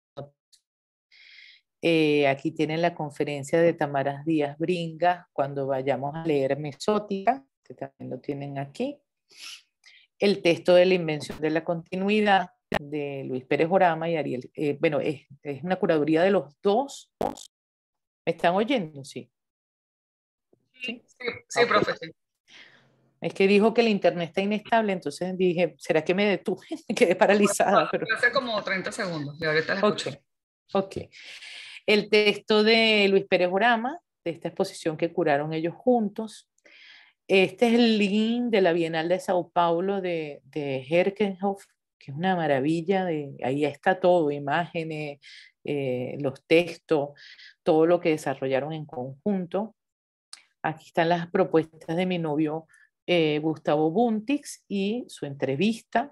Eh, aquí tienen la conferencia de Tamara Díaz Bringas cuando vayamos a leer Mesótica, que también lo tienen aquí. El texto de la invención de la continuidad de Luis Pérez Orama y Ariel. Eh, bueno, es, es una curaduría de los dos. ¿Me están oyendo? Sí. Sí, sí, sí, okay. Profe. Sí. Es que dijo que el internet está inestable, entonces dije, ¿será que me detuve? Quedé paralizada. Pero... Hace como treinta segundos y ahorita la escucho. Ok, ok. El texto de Luis Pérez Orama, de esta exposición que curaron ellos juntos. Este es el link de la Bienal de Sao Paulo de, de Herkenhoff, que es una maravilla. De, ahí está todo, imágenes, eh, los textos, todo lo que desarrollaron en conjunto. Aquí están las propuestas de mi novio eh, Gustavo Buntix y su entrevista.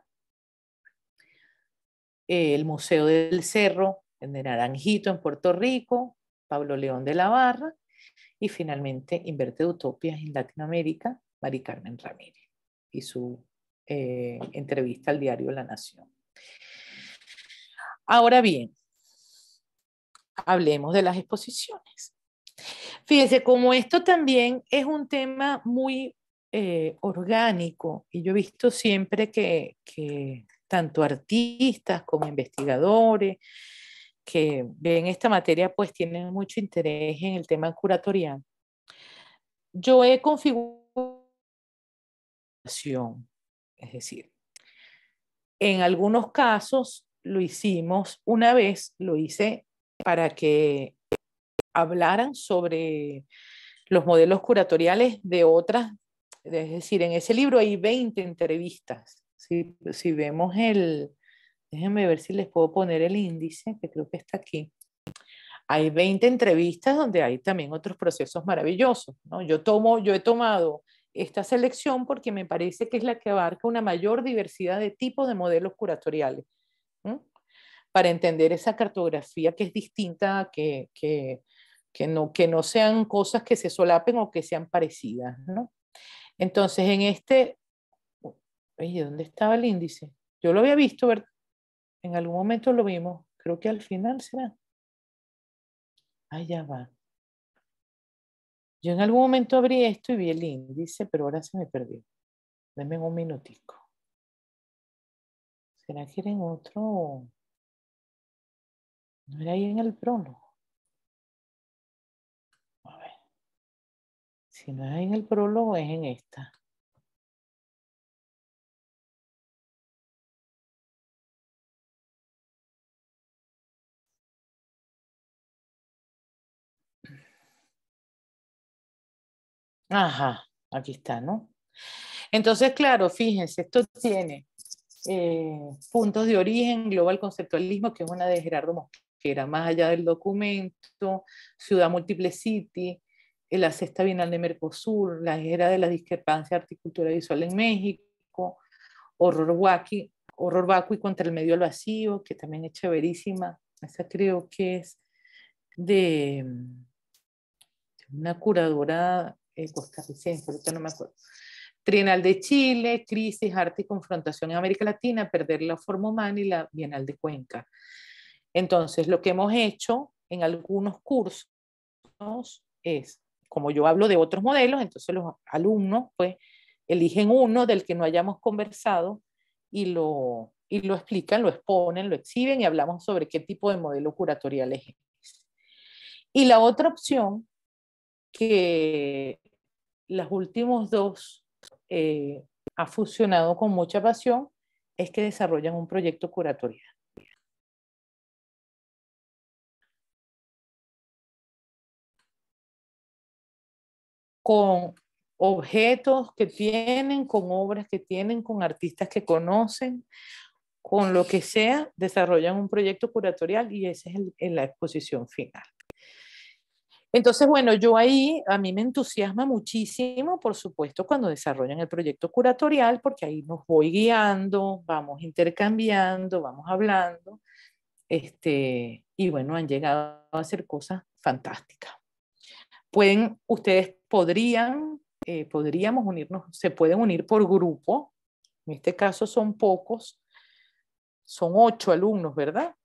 Eh, el Museo del Cerro, en de Naranjito, en Puerto Rico, Pablo León de la Barra, y finalmente Inverte Utopias en Latinoamérica, Mari Carmen Ramírez, y su eh, entrevista al diario La Nación. Ahora bien, hablemos de las exposiciones. Fíjense, como esto también es un tema muy eh, orgánico, y yo he visto siempre que, que tanto artistas como investigadores que ven esta materia, pues tienen mucho interés en el tema curatorial. Yo he configurado, es decir, en algunos casos lo hicimos una vez, lo hice para que hablaran sobre los modelos curatoriales de otras, es decir, en ese libro hay veinte entrevistas. Si, si vemos el, déjenme ver si les puedo poner el índice, que creo que está aquí. Hay veinte entrevistas donde hay también otros procesos maravillosos, ¿no? Yo, tomo, yo he tomado esta selección porque me parece que es la que abarca una mayor diversidad de tipos de modelos curatoriales, ¿no? Para entender esa cartografía que es distinta, que, que, que, no, que no sean cosas que se solapen o que sean parecidas, ¿no? Entonces, en este... Oye, ¿dónde estaba el índice? Yo lo había visto, ¿verdad? En algún momento lo vimos. Creo que al final será. Ah, ya va. Yo en algún momento abrí esto y vi el índice, pero ahora se me perdió. Denme un minutico. ¿Será que era en otro? ¿No era ahí en el prólogo? A ver. Si no es ahí en el prólogo, es en esta. Ajá, aquí está, ¿no? Entonces, claro, fíjense, esto tiene eh, puntos de origen, global conceptualismo, que es una de Gerardo Mosquera, más allá del documento, Ciudad Múltiple City, la Sexta Bienal de Mercosur, la era de la discrepancia de articultura visual en México, Horror Vacui, Horror Vacui contra el medio al vacío, que también es chéverísima. Esa creo que es de una curadora eh, costarricense, ahorita no me acuerdo. Trienal de Chile, Crisis, Arte y Confrontación en América Latina, Perder la Forma Humana y la Bienal de Cuenca. Entonces, lo que hemos hecho en algunos cursos es, como yo hablo de otros modelos, entonces los alumnos pues eligen uno del que no hayamos conversado y lo, y lo explican, lo exponen, lo exhiben y hablamos sobre qué tipo de modelo curatorial es ese. Y la otra opción, que los últimos dos eh, ha funcionado con mucha pasión, es que desarrollan un proyecto curatorial. Con objetos que tienen, con obras que tienen, con artistas que conocen, con lo que sea, desarrollan un proyecto curatorial y esa es el, el, la exposición final. Entonces, bueno, yo ahí, a mí me entusiasma muchísimo, por supuesto, cuando desarrollan el proyecto curatorial, porque ahí nos voy guiando, vamos intercambiando, vamos hablando, este, y bueno, han llegado a hacer cosas fantásticas. Pueden, ustedes podrían, eh, podríamos unirnos, se pueden unir por grupo, en este caso son pocos, son ocho alumnos, ¿verdad?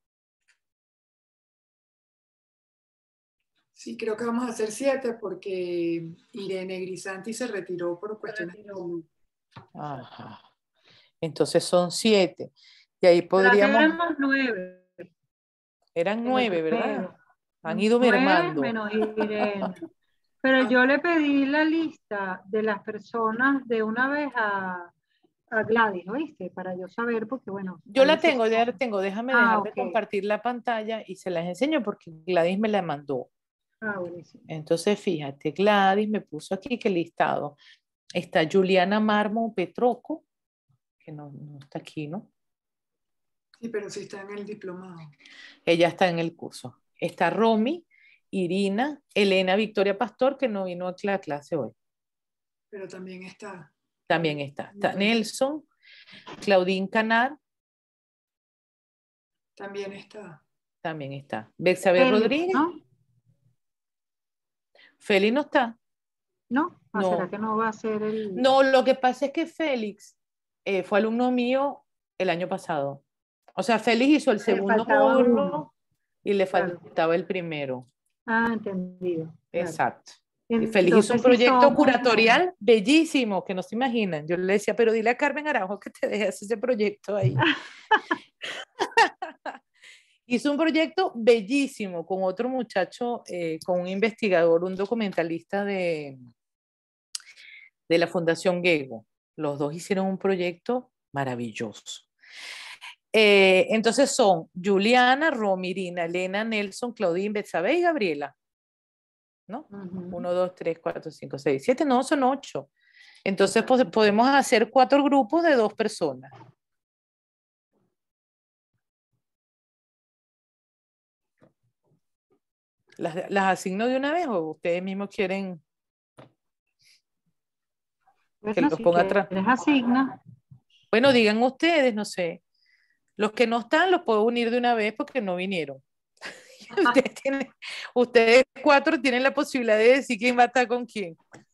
Sí, creo que vamos a hacer siete porque Irene Grisanti se retiró por cuestiones de salud. Ajá. Entonces son siete. Y ahí podríamos... Éramos nueve. Eran nueve, ¿verdad? Han ido nueve mermando. Menos Irene. Pero yo le pedí la lista de las personas de una vez a, a Gladys, ¿oíste? Para yo saber, porque bueno. Yo la tengo, ya la tengo. Déjame dejar ah, de okay. compartir la pantalla y se las enseño porque Gladys me la mandó. Ah, buenísimo. Entonces, fíjate, Gladys me puso aquí que listado. Está Juliana Marmo Petroco, que no, no está aquí, ¿no? Sí, pero sí está en el diplomado. Ella está en el curso. Está Romy, Irina, Elena Victoria Pastor, que no vino a la clase hoy. Pero también está. También está. Está Nelson, Claudine Canar. También está. También está. Bexabe Félix, Rodríguez. ¿no? Félix no está. ¿No? ¿O No. será que no va a ser el...? No, lo que pasa es que Félix eh, fue alumno mío el año pasado. O sea, Félix hizo el Le segundo faltaba módulo uno. y le Claro. faltaba el primero. Ah, entendido. Claro. Exacto. Y Félix hizo un Entonces, sí proyecto somos- curatorial bellísimo, que no se imaginan. Yo le decía, pero dile a Carmen Araujo que te deje hacer ese proyecto ahí. Hizo un proyecto bellísimo con otro muchacho, eh, con un investigador, un documentalista de, de la Fundación Gego. Los dos hicieron un proyecto maravilloso. Eh, entonces son Juliana, Romirina, Elena, Nelson, Claudine, Betsabe y Gabriela. ¿No? Ujú. Uno, dos, tres, cuatro, cinco, seis, siete, no, son ocho. Entonces pues, podemos hacer cuatro grupos de dos personas. ¿Las, las asigno de una vez o ustedes mismos quieren que Bueno, los si ponga atrás? quieres asigna. Bueno, digan ustedes, no sé. Los que no están los puedo unir de una vez porque no vinieron. Ustedes, tienen, ustedes cuatro tienen la posibilidad de decir quién va a estar con quién.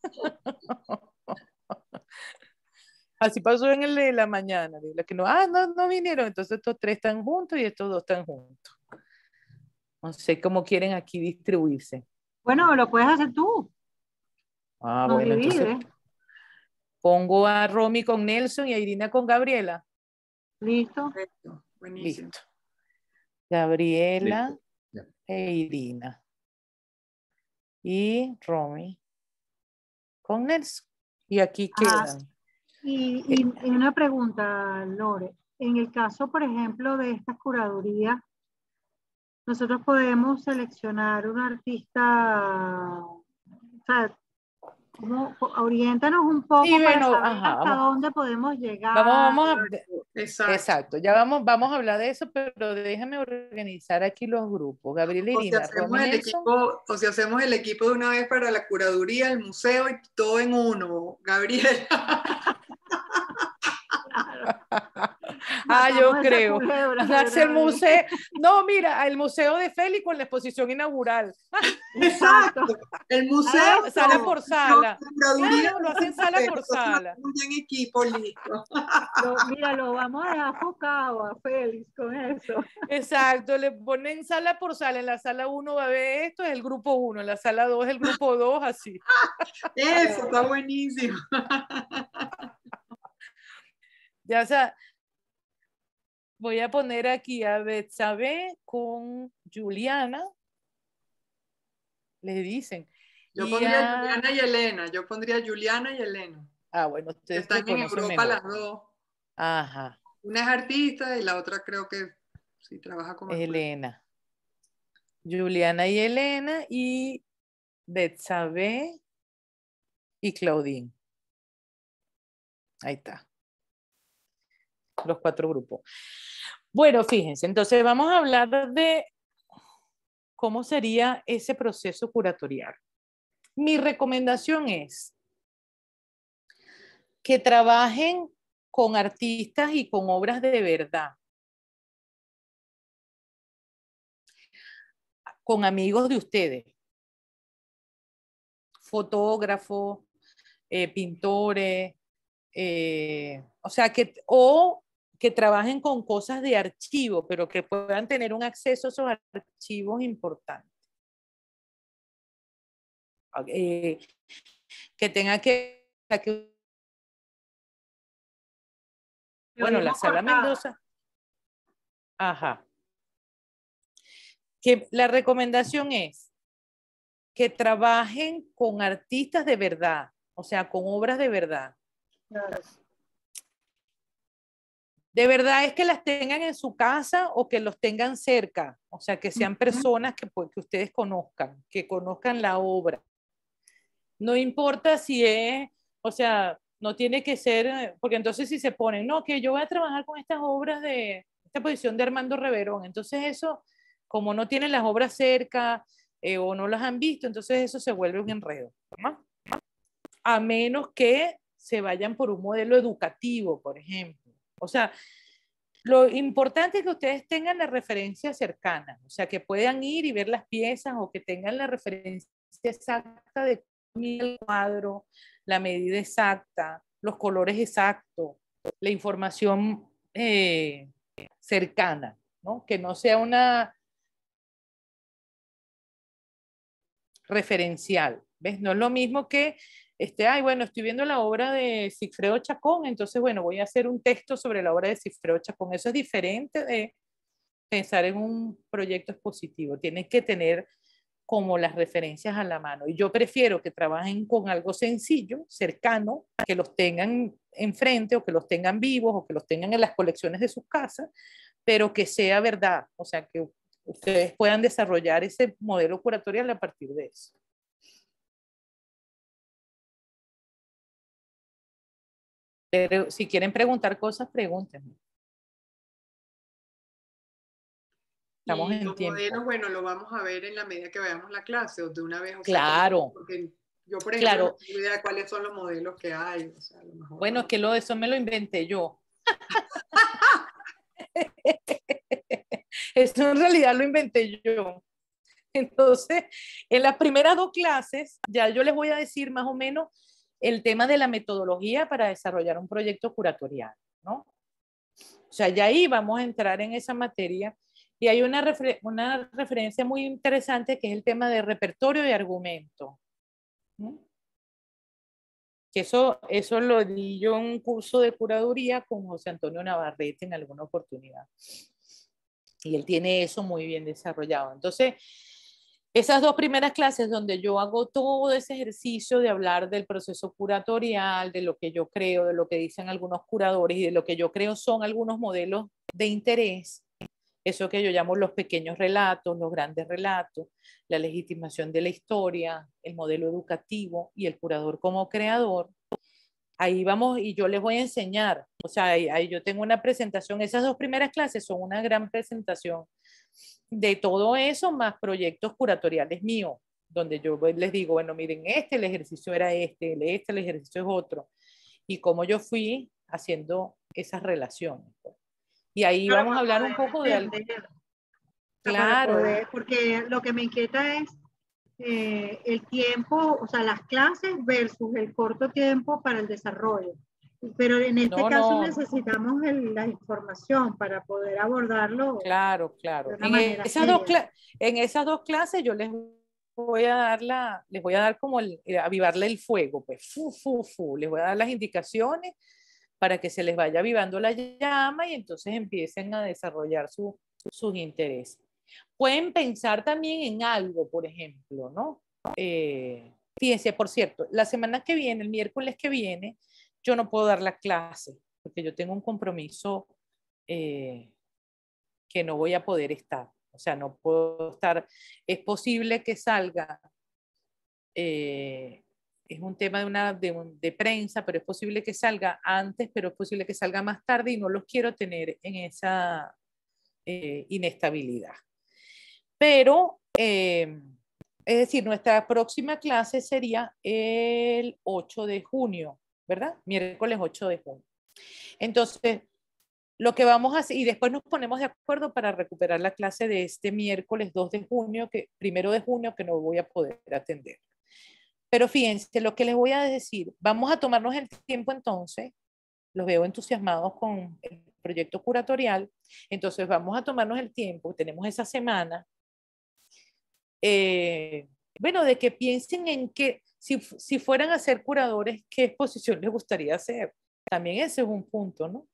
Así pasó en el de la mañana. De la que no, ah, no, no vinieron. Entonces estos tres están juntos y estos dos están juntos. No sé cómo quieren aquí distribuirse. Bueno, lo puedes hacer tú. Ah, Nos bueno, entonces divide. pongo a Romy con Nelson y a Irina con Gabriela. Listo. Perfecto. Buenísimo. Listo. Gabriela Listo. Ya. e Irina. Y Romy con Nelson. Y aquí Ajá. quedan. Y, y- y una pregunta, Lore. En el caso, por ejemplo, de esta curaduría, nosotros podemos seleccionar un artista, o sea, como, oriéntanos un poco Sí, para bueno, saber ajá, hasta vamos, dónde podemos llegar. vamos, vamos a, Exacto. exacto, ya vamos, vamos a hablar de eso, pero déjame organizar aquí los grupos. Gabriela, O si Irina, hacemos Romy, el Nelson. equipo, o si hacemos el equipo de una vez para la curaduría, el museo y todo en uno, Gabriela. Ah, Matamos yo esa creo. culebra de Hace el una vez. museo. No, mira, el Museo de Félix con la exposición inaugural. Exacto. El museo. Eso. Sala por sala. La curaduría. Claro, lo hacen sala por sala. Entonces, en equipo, listo. Lo- mira, lo vamos a dejar focado a Félix con eso. Exacto, le ponen sala por sala. En la sala uno va a ver esto, es el grupo uno. En la sala dos es el grupo dos, así. Eso está buenísimo. Ya, o sea, voy a poner aquí a Betsabe con Juliana. Le dicen. Yo y pondría a... Juliana y Elena. Yo pondría Juliana y Elena. Ah, bueno, ustedes se Están en conocen Europa mejor. las dos. Ajá, Una es artista y la otra creo que sí trabaja como escuela. Elena. Juliana y Elena y Betsabe y Claudine. Ahí está. Los cuatro grupos. Bueno, fíjense, entonces vamos a hablar de cómo sería ese proceso curatorial. Mi recomendación es que trabajen con artistas y con obras de verdad. Con amigos de ustedes. Fotógrafos, eh, pintores, eh, o sea, que, o que trabajen con cosas de archivo, pero que puedan tener un acceso a esos archivos importantes. Eh, que tenga que, que bueno, la Sala Mendoza. Ajá. Que la recomendación es que trabajen con artistas de verdad, o sea, con obras de verdad. Claro. De verdad es que las tengan en su casa o que los tengan cerca, o sea, que sean personas que, pues, que ustedes conozcan, que conozcan la obra. No importa si es, O sea, no tiene que ser, porque entonces si se ponen, no, que yo voy a trabajar con estas obras de, esta posición de Armando Reverón, entonces eso, como no tienen las obras cerca eh, o no las han visto, entonces eso se vuelve un enredo, ¿no? A menos que se vayan por un modelo educativo, por ejemplo. O sea, lo importante es que ustedes tengan la referencia cercana, o sea, que puedan ir y ver las piezas o que tengan la referencia exacta de el cuadro, la medida exacta, los colores exactos, la información eh, cercana, ¿no? Que no sea una referencial, ¿ves? No es lo mismo que, este, ay, bueno, estoy viendo la obra de Sigfredo Chacón, entonces, bueno, voy a hacer un texto sobre la obra de Sigfredo Chacón. Eso es diferente de pensar en un proyecto expositivo. Tienen que tener como las referencias a la mano. Y yo prefiero que trabajen con algo sencillo, cercano, que los tengan enfrente o que los tengan vivos o que los tengan en las colecciones de sus casas, pero que sea verdad, o sea, que ustedes puedan desarrollar ese modelo curatorial a partir de eso. Pero si quieren preguntar cosas, pregúntenme. Estamos y en los tiempo. modelos, bueno, lo vamos a ver en la medida que veamos la clase o de una vez. O sea, claro. Porque yo, por ejemplo, claro. no tengo idea de cuáles son los modelos que hay. O sea, a lo mejor bueno, no. es que lo, eso me lo inventé yo. Eso en realidad lo inventé yo. Entonces, en las primeras dos clases, ya yo les voy a decir más o menos el tema de la metodología para desarrollar un proyecto curatorial, ¿no? O sea, ya ahí vamos a entrar en esa materia y hay una, refer una referencia muy interesante que es el tema de repertorio y argumento, ¿no? Que eso, eso lo di yo en un curso de curaduría con José Antonio Navarrete en alguna oportunidad. Y él tiene eso muy bien desarrollado. Entonces, esas dos primeras clases donde yo hago todo ese ejercicio de hablar del proceso curatorial, de lo que yo creo, de lo que dicen algunos curadores y de lo que yo creo son algunos modelos de interés, eso que yo llamo los pequeños relatos, los grandes relatos, la legitimación de la historia, el modelo educativo y el curador como creador. Ahí vamos y yo les voy a enseñar, o sea, ahí, ahí yo tengo una presentación, esas dos primeras clases son una gran presentación de todo eso, más proyectos curatoriales míos, donde yo les digo, bueno, miren, este, el ejercicio era este, el este, el ejercicio es otro, y cómo yo fui haciendo esas relaciones. Y ahí Claro, vamos a hablar un poco de algo. Claro. Claro. Poder, porque lo que me inquieta es eh, el tiempo, o sea, las clases versus el corto tiempo para el desarrollo. Pero en este no, caso no. necesitamos el, la información para poder abordarlo. Claro, claro. De una En manera esas, dos en esas dos clases yo les voy a dar la, les voy a dar como el, avivarle el fuego, pues, fu, fu, fu. Les voy a dar las indicaciones para que se les vaya avivando la llama y entonces empiecen a desarrollar su, sus intereses. Pueden pensar también en algo, por ejemplo, ¿no? Eh, fíjense, por cierto, la semana que viene, el miércoles que viene, yo no puedo dar la clase porque yo tengo un compromiso eh, que no voy a poder estar. O sea, no puedo estar. Es posible que salga, eh, es un tema de, una, de, un, de prensa, pero es posible que salga antes, pero es posible que salga más tarde y no los quiero tener en esa eh, inestabilidad. Pero, eh, es decir, nuestra próxima clase sería el ocho de junio, ¿verdad? Miércoles ocho de junio. Entonces, lo que vamos a hacer, y después nos ponemos de acuerdo para recuperar la clase de este miércoles dos de junio, que, primero de junio, que no voy a poder atender. Pero fíjense, lo que les voy a decir, vamos a tomarnos el tiempo entonces, los veo entusiasmados con el proyecto curatorial, entonces vamos a tomarnos el tiempo, tenemos esa semana, eh, bueno, de que piensen en que si, si fueran a ser curadores, ¿qué exposición les gustaría hacer? También ese es un punto, ¿no?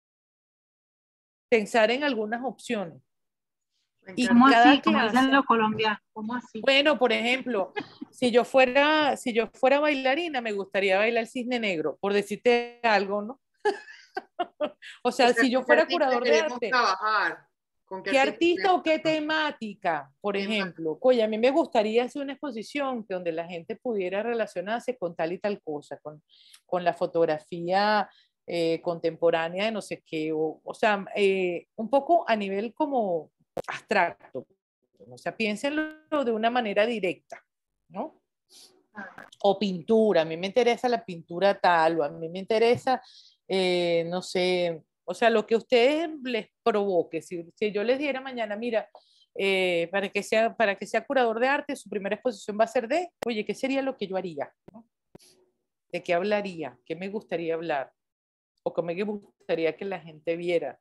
Pensar en algunas opciones. Y ¿cómo así? Como dicen los colombianos, ¿cómo así? Bueno, por ejemplo, si yo fuera, si yo fuera bailarina, me gustaría bailar Cisne Negro, por decirte algo, ¿no? O sea, o sea, si yo fuera curador de arte. Trabajar ¿Con ¿Qué artista o qué temática? Por ejemplo, oye, a mí me gustaría hacer una exposición que donde la gente pudiera relacionarse con tal y tal cosa, con, con la fotografía eh, contemporánea de no sé qué, o, o sea, eh, un poco a nivel como abstracto, o sea, piénsenlo de una manera directa, ¿no? O pintura, a mí me interesa la pintura tal, o a mí me interesa, eh, no sé, o sea, lo que a ustedes les provoque. Si, si yo les diera mañana, mira, eh, para, que sea, para que sea curador de arte, su primera exposición va a ser de, oye, ¿qué sería lo que yo haría? ¿No? ¿De qué hablaría? ¿Qué me gustaría hablar? ¿O qué me gustaría que la gente viera?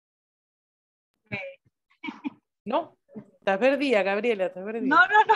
¿No? ¿Estás perdida, Gabriela? ¿Estás perdida? No, no, no.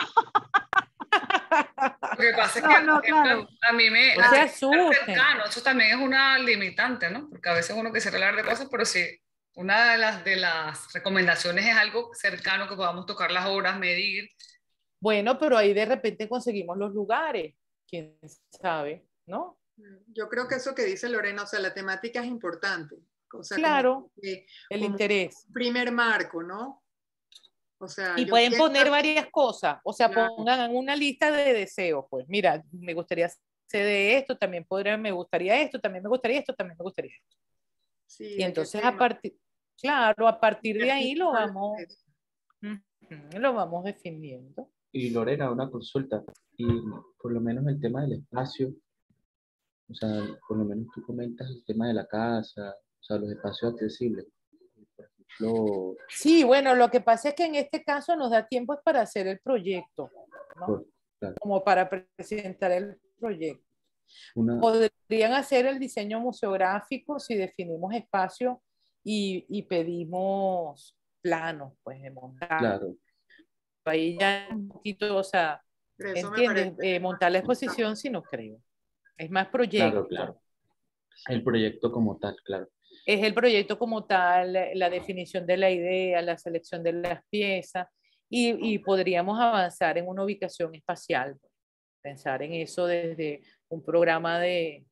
Lo que pasa es No, que no, claro. a mí me... No se ser asusten. cercano, eso también es una limitante, ¿no? Porque a veces uno quisiera hablar de cosas, pero sí, una de las, de las recomendaciones es algo cercano que podamos tocar las horas, medir. Bueno, pero ahí de repente conseguimos los lugares, quién sabe, ¿no? Yo creo que eso que dice Lorena, o sea, la temática es importante. O sea, claro, como, que, el como interés. un primer marco, ¿no? O sea, Y yo pueden pienso, poner varias cosas, o sea, claro, pongan en una lista de deseos, pues mira, me gustaría hacer de esto, también podría, me gustaría esto, también me gustaría esto, también me gustaría esto. sí, Y ¿de qué entonces a tema? partir, claro, a ¿Y partir qué de ahí artista lo puede vamos, ser? uh-huh, lo vamos definiendo. Y Lorena, una consulta. Y por lo menos el tema del espacio, o sea, por lo menos tú comentas el tema de la casa, o sea, los espacios accesibles. Por ejemplo, Sí, bueno, lo que pasa es que en este caso nos da tiempo para hacer el proyecto, ¿no? por, claro, Como para presentar el proyecto. una, Podrían hacer el diseño museográfico si definimos espacio y, y pedimos planos, pues de montar. claro, Ahí ya un poquito, o sea, Pero eso me ¿entiendes? parece Eh, más montar la complicado. exposición, sí no creo. Es más claro, proyecto. claro. El proyecto como tal, claro. Es el proyecto como tal, la definición de la idea, la selección de las piezas y, y podríamos avanzar en una ubicación espacial. Pensar en eso desde un programa de,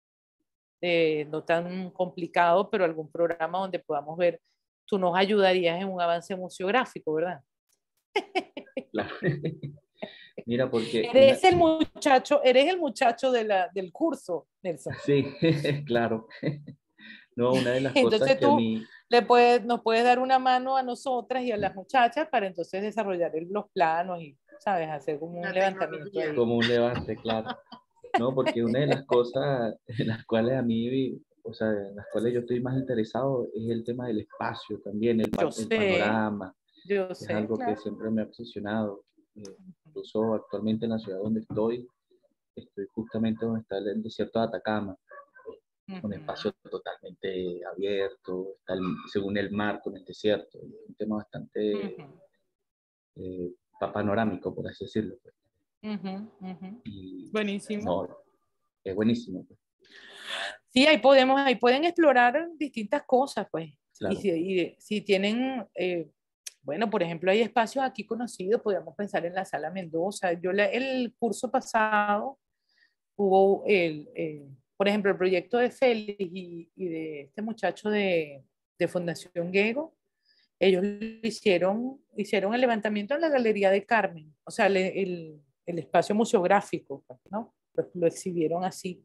de, no tan complicado, pero algún programa donde podamos ver, tú nos ayudarías en un avance museográfico, ¿verdad? Claro. Mira, porque una, Eres el muchacho, eres el muchacho de la, del curso, Nelson. sí, claro. No, una de las cosas Entonces que a tú mí, le puedes, nos puedes dar una mano a nosotras y a las muchachas para entonces desarrollar el, los planos y, ¿sabes? Hacer como un La levantamiento tecnología. ahí. como un levante, claro. No, porque una de las cosas en las cuales a mí, o sea, en las cuales yo estoy más interesado es el tema del espacio también, el, Yo pa- el sé, panorama, yo es sé, algo que claro. siempre me ha obsesionado. Eh, incluso actualmente en la ciudad donde estoy, estoy justamente donde está el desierto de Atacama, un espacio totalmente abierto, está el- según el mar con el desierto, y es un tema bastante Uh-huh, eh, pa- panorámico, por así decirlo, pues. uh-huh, uh-huh. Y Buenísimo. no, es buenísimo, pues. Sí, ahí podemos, ahí pueden explorar distintas cosas, pues. Y Claro, si, y si tienen, eh, bueno, por ejemplo, hay espacios aquí conocidos, podríamos pensar en la Sala Mendoza. Yo la- el curso pasado hubo el, eh, por ejemplo, el proyecto de Félix y, y de este muchacho de, de Fundación Gego. Ellos lo hicieron, hicieron el levantamiento en la Galería de Carmen, o sea, el, el, el espacio museográfico, ¿no? Lo, lo exhibieron así.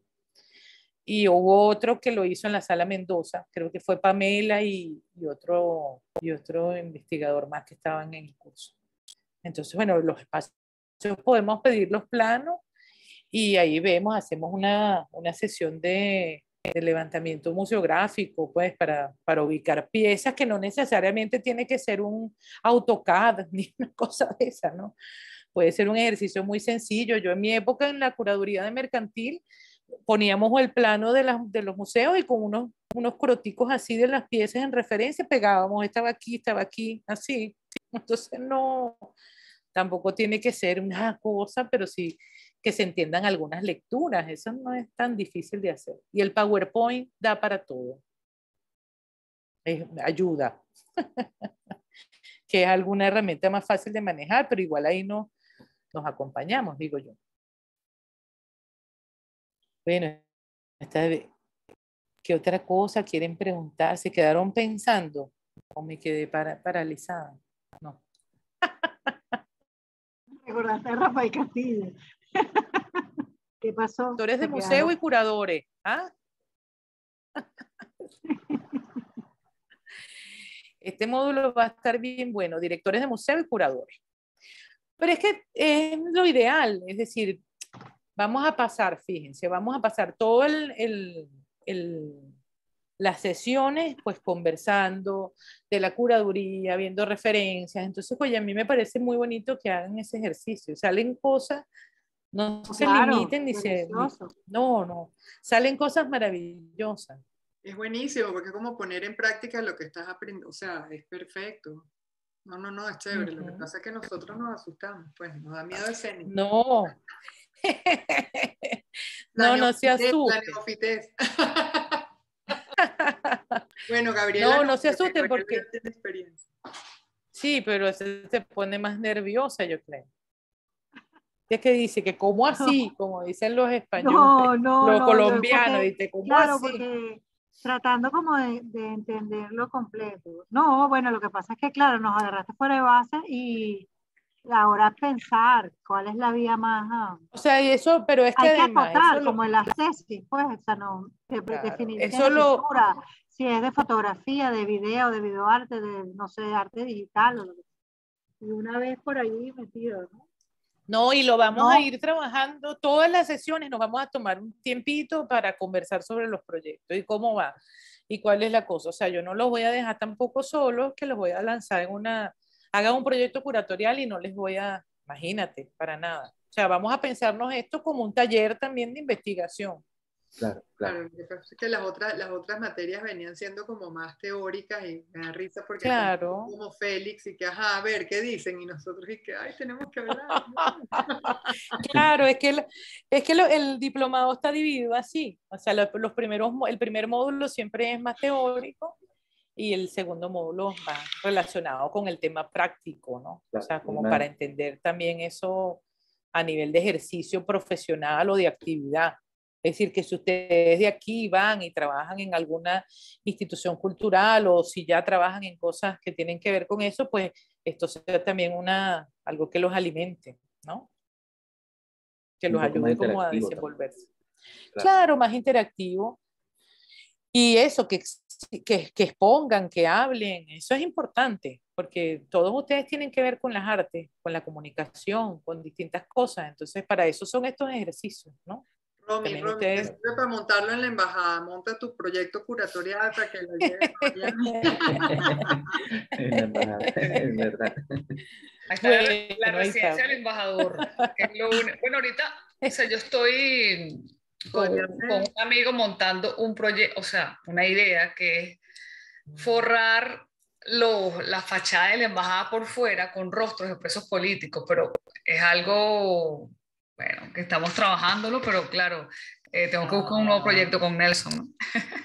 Y hubo otro que lo hizo en la Sala Mendoza, creo que fue Pamela y, y, otro, y otro investigador más que estaban en el curso. Entonces, bueno, los espacios podemos pedir los planos y ahí vemos, hacemos una, una sesión de, de levantamiento museográfico, pues, para, para ubicar piezas que no necesariamente tiene que ser un AutoCAD ni una cosa de esa, ¿no? Puede ser un ejercicio muy sencillo. Yo en mi época en la curaduría de mercantil poníamos el plano de, la, de los museos y con unos, unos croticos así de las piezas en referencia pegábamos, estaba aquí, estaba aquí, así. Entonces no, tampoco tiene que ser una cosa, pero sí que se entiendan algunas lecturas, eso no es tan difícil de hacer. Y el PowerPoint da para todo, es, ayuda, que es alguna herramienta más fácil de manejar, pero igual ahí no, nos acompañamos, digo yo. Bueno, esta, ¿qué otra cosa quieren preguntar? ¿Se quedaron pensando? o me quedé para, paralizada. No. Recordaste a Rafael Castillo. ¿Qué pasó? Directores de Se museo quedaron. y curadores. ¿Ah? Este módulo va a estar bien bueno, directores de museo y curadores. Pero es que es lo ideal, es decir, vamos a pasar, fíjense, vamos a pasar todo el, el, el, las sesiones pues conversando de la curaduría, viendo referencias. Entonces, oye, a mí me parece muy bonito que hagan ese ejercicio. Salen cosas, no se Claro, limiten ni se... Ni, delicioso. no, no, salen cosas maravillosas. Es buenísimo porque es como poner en práctica lo que estás aprendiendo. O sea, es perfecto. No, no, no, es chévere. Lo que Uh-huh. pasa es que nosotros nos asustamos, pues nos da miedo escénico. No. La No, no se neofitez, asusten. la neofitez. Bueno, Gabriela, No, no, no se porque asusten Gabriela porque... ya tiene experiencia. Sí, pero se, se pone más nerviosa, yo creo. Es que dice que como así, como dicen los españoles, No, no, los no, yo colombianos, porque, dice, ¿cómo claro, así? porque tratando como de, de entenderlo completo. No, bueno, lo que pasa es que, claro, nos agarraste fuera de base y ahora pensar cuál es la vía más... ah, O sea, y eso, pero es que hay que además, eso acotar, lo, como en las tesis, pues, o sea, no, de- de- claro, definir qué es eso lo, escritura, si es de fotografía, de video, de videoarte, de, no sé, de arte digital, o lo que sea. Y una vez por ahí metido, ¿no? no, y lo vamos a No, ir trabajando todas las sesiones, nos vamos a tomar un tiempito para conversar sobre los proyectos y cómo va y cuál es la cosa. O sea, yo no los voy a dejar tampoco solos, que los voy a lanzar en una, hagan un proyecto curatorial y no les voy a, imagínate, para nada. O sea, vamos a pensarnos esto como un taller también de investigación. Claro, claro. Claro, lo que pasa es que las otras, las otras materias venían siendo como más teóricas y me da risa porque están Claro. como Félix y que, ajá, a ver, ¿qué dicen? Y nosotros y que, ay, tenemos que hablar. Claro, es que, el, es que lo, el diplomado está dividido así. O sea, lo, los primeros, el primer módulo siempre es más teórico y el segundo módulo va relacionado con el tema práctico, ¿no? Claro, O sea, como una- para entender también eso a nivel de ejercicio profesional o de actividad. Es decir, que si ustedes de aquí van y trabajan en alguna institución cultural o si ya trabajan en cosas que tienen que ver con eso, pues esto sea también una, algo que los alimente, ¿no? Que un los poco más ayude como a interactivo también. desenvolverse. Claro. Claro, más interactivo. Y eso, que, que, que expongan, que hablen, eso es importante, porque todos ustedes tienen que ver con las artes, con la comunicación, con distintas cosas. Entonces, para eso son estos ejercicios, ¿no? Romy, También Romy, te ustedes... sirve para montarlo en la embajada. Monta tu proyecto curatorial para que lo lleves a Miami. En la embajada, es verdad. Ahí está la, la Bueno, ahí está. residencia del embajador. Que es lo único. Bueno, ahorita, o sea, yo estoy con, Podría con un ser. amigo montando un proyecto, o sea, una idea que es forrar los, la fachada de la embajada por fuera con rostros de presos políticos, pero es algo, bueno, que estamos trabajándolo, pero claro, eh, tengo que buscar un nuevo proyecto con Nelson, ¿no?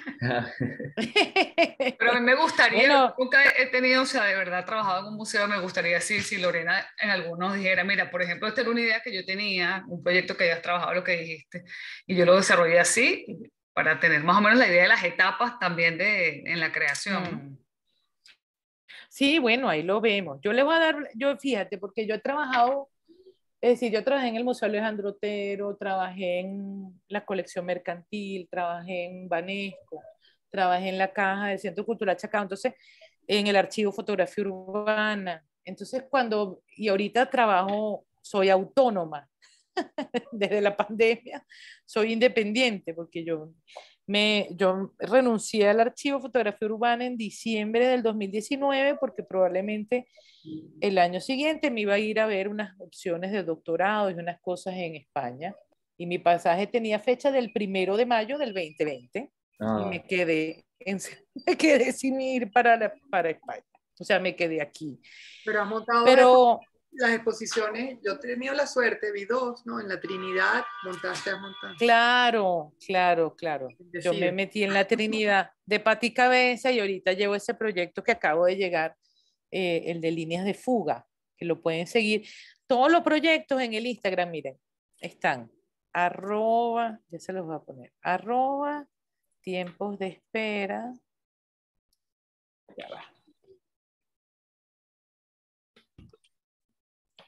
Pero a mí me gustaría, Bueno, nunca he tenido, o sea, de verdad, trabajado en un museo, me gustaría, si, si Lorena en algunos dijera, mira, por ejemplo, esta era una idea que yo tenía, un proyecto que hayas trabajado, lo que dijiste, y yo lo desarrollé así, para tener más o menos la idea de las etapas también de, en la creación, ¿no? mm, sí, bueno, ahí lo vemos. Yo le voy a dar, yo fíjate, porque yo he trabajado, es decir, yo trabajé en el Museo Alejandro Otero, trabajé en la colección mercantil, trabajé en Banesco, trabajé en la caja del Centro Cultural Chacao, entonces en el archivo Fotografía Urbana. Entonces cuando, y ahorita trabajo, soy autónoma desde la pandemia, soy independiente porque yo me, yo renuncié al archivo Fotografía Urbana en diciembre del dos mil diecinueve porque probablemente el año siguiente me iba a ir a ver unas opciones de doctorado y unas cosas en España. Y mi pasaje tenía fecha del primero de mayo del dos mil veinte. Y Ah, me quedé, en, me quedé sin ir para, la, para España. O sea, me quedé aquí. Pero has montado Pero las exposiciones. Yo he tenido la suerte, vi dos, ¿no? En la Trinidad montaste, has montado. claro, claro, claro. Yo me Bendecido. metí en la Trinidad de pata y cabeza y ahorita llevo ese proyecto que acabo de llegar, eh, el de líneas de fuga, que lo pueden seguir. Todos los proyectos en el Instagram, miren, están arroba, ya se los voy a poner, arroba tiempos de espera. Ya va.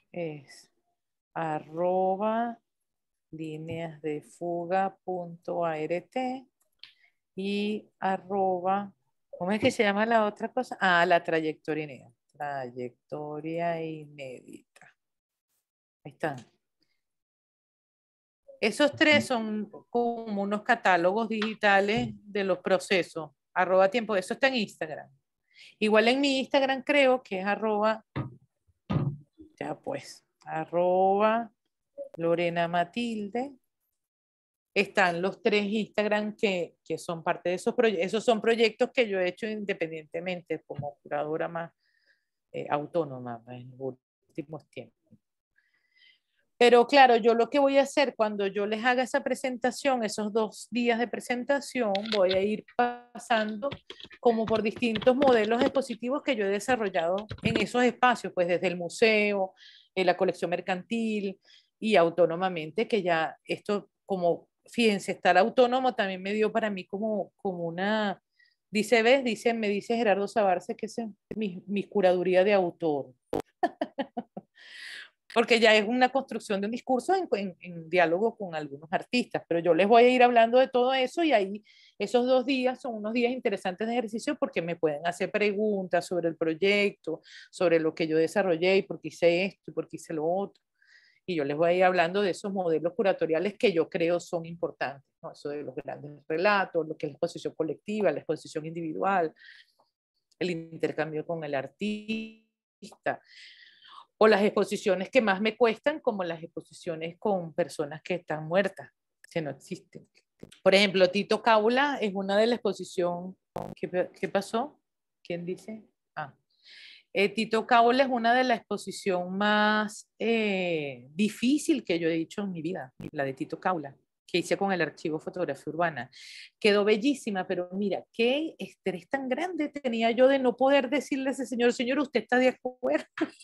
es arroba líneasdefuga.art y arroba, ¿cómo es que se llama la otra cosa? Ah, la trayectoria inédita. Trayectoria inédita. Ahí están. Esos tres son como unos catálogos digitales de los procesos. Arroba tiempo, eso está en Instagram. Igual en mi Instagram creo que es arroba, ya pues, arroba Lorena Matilde. Están los tres Instagram que, que son parte de esos proyectos. Esos son proyectos que yo he hecho independientemente como curadora más eh, autónoma en los últimos tiempos. Pero claro, yo lo que voy a hacer cuando yo les haga esa presentación, esos dos días de presentación, voy a ir pasando como por distintos modelos expositivos que yo he desarrollado en esos espacios, pues desde el museo, en la colección mercantil y autónomamente, que ya esto como, fíjense, estar autónomo también me dio para mí como, como una, dice, ves, dice, me dice Gerardo Sabarce que es mi, mi curaduría de autor. Porque ya es una construcción de un discurso en, en, en, diálogo con algunos artistas, pero yo les voy a ir hablando de todo eso y ahí esos dos días son unos días interesantes de ejercicio porque me pueden hacer preguntas sobre el proyecto, sobre lo que yo desarrollé y por qué hice esto y por qué hice lo otro. Y yo les voy a ir hablando de esos modelos curatoriales que yo creo son importantes, ¿no? Eso de los grandes relatos, lo que es la exposición colectiva, la exposición individual, el intercambio con el artista, o las exposiciones que más me cuestan, como las exposiciones con personas que están muertas, que no existen. Por ejemplo, Tito Caula es una de las exposiciones. ¿Qué, qué pasó? ¿Quién dice? Ah. Eh, Tito Caula es una de las exposiciones más eh, difícil que yo he dicho en mi vida, la de Tito Caula, que hice con el archivo Fotografía Urbana. Quedó bellísima, pero mira, qué estrés tan grande tenía yo de no poder decirle a ese señor, señor, ¿usted está de acuerdo?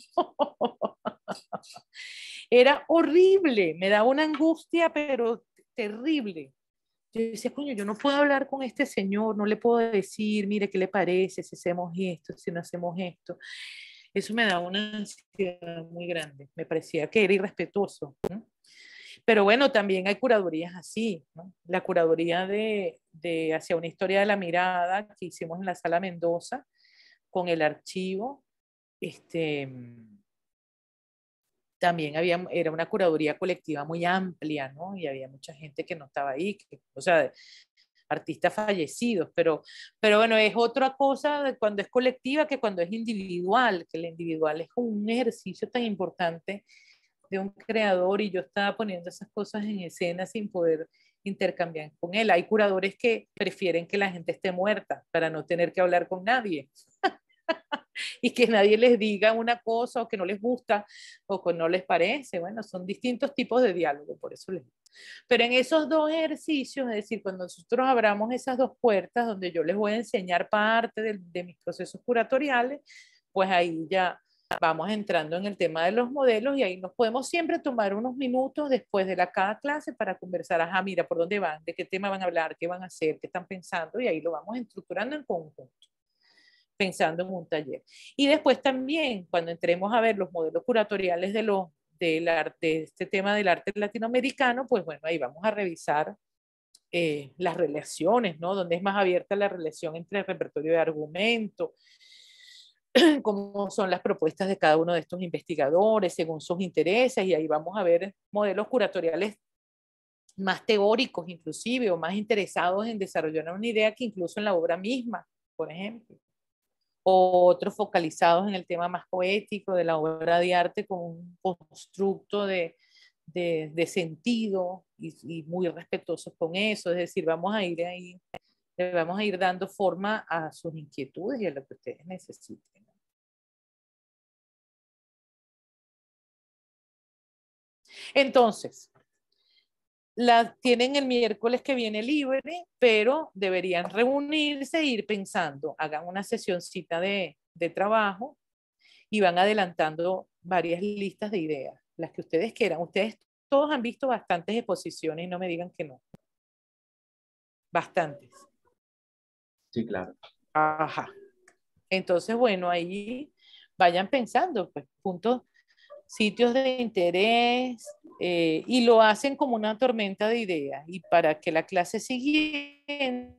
Era horrible, me daba una angustia, pero terrible. Yo decía, coño, yo no puedo hablar con este señor, no le puedo decir, mire, ¿qué le parece si hacemos esto, si no hacemos esto? Eso me daba una ansiedad muy grande, me parecía que era irrespetuoso, ¿no? Pero bueno, también hay curadurías así, ¿no? La curaduría de, de Hacia una historia de la mirada que hicimos en la Sala Mendoza con el archivo, este, también había, era una curaduría colectiva muy amplia, ¿no? Y había mucha gente que no estaba ahí, que, o sea, artistas fallecidos, pero, pero bueno, es otra cosa de cuando es colectiva que cuando es individual, que el individual es un ejercicio tan importante de un creador y yo estaba poniendo esas cosas en escena sin poder intercambiar con él. Hay curadores que prefieren que la gente esté muerta para no tener que hablar con nadie y que nadie les diga una cosa o que no les gusta o que no les parece. Bueno, son distintos tipos de diálogo, por eso les digo. Pero en esos dos ejercicios, es decir, cuando nosotros abramos esas dos puertas donde yo les voy a enseñar parte de, de mis procesos curatoriales, pues ahí ya vamos entrando en el tema de los modelos y ahí nos podemos siempre tomar unos minutos después de la cada clase para conversar, ajá, mira, por dónde van, de qué tema van a hablar, qué van a hacer, qué están pensando y ahí lo vamos estructurando en conjunto, pensando en un taller. Y después también, cuando entremos a ver los modelos curatoriales de, los, del arte, de este tema del arte latinoamericano, pues bueno, ahí vamos a revisar eh, las relaciones, ¿no? Donde es más abierta la relación entre el repertorio de argumento, cómo son las propuestas de cada uno de estos investigadores según sus intereses, y ahí vamos a ver modelos curatoriales más teóricos inclusive, o más interesados en desarrollar una idea que incluso en la obra misma, por ejemplo. O otros focalizados en el tema más poético de la obra de arte con un constructo de, de, de sentido y, y muy respetuosos con eso, es decir, vamos a ir ahí, le vamos a ir dando forma a sus inquietudes y a lo que ustedes necesiten. Entonces, la tienen el miércoles que viene libre, pero deberían reunirse e ir pensando, hagan una sesioncita de, de trabajo y van adelantando varias listas de ideas, las que ustedes quieran. Ustedes todos han visto bastantes exposiciones y no me digan que no. Bastantes. Sí, claro. Ajá. Entonces, bueno, ahí vayan pensando, pues, puntos, sitios de interés, eh, y lo hacen como una tormenta de ideas. Y para que la clase siguiente,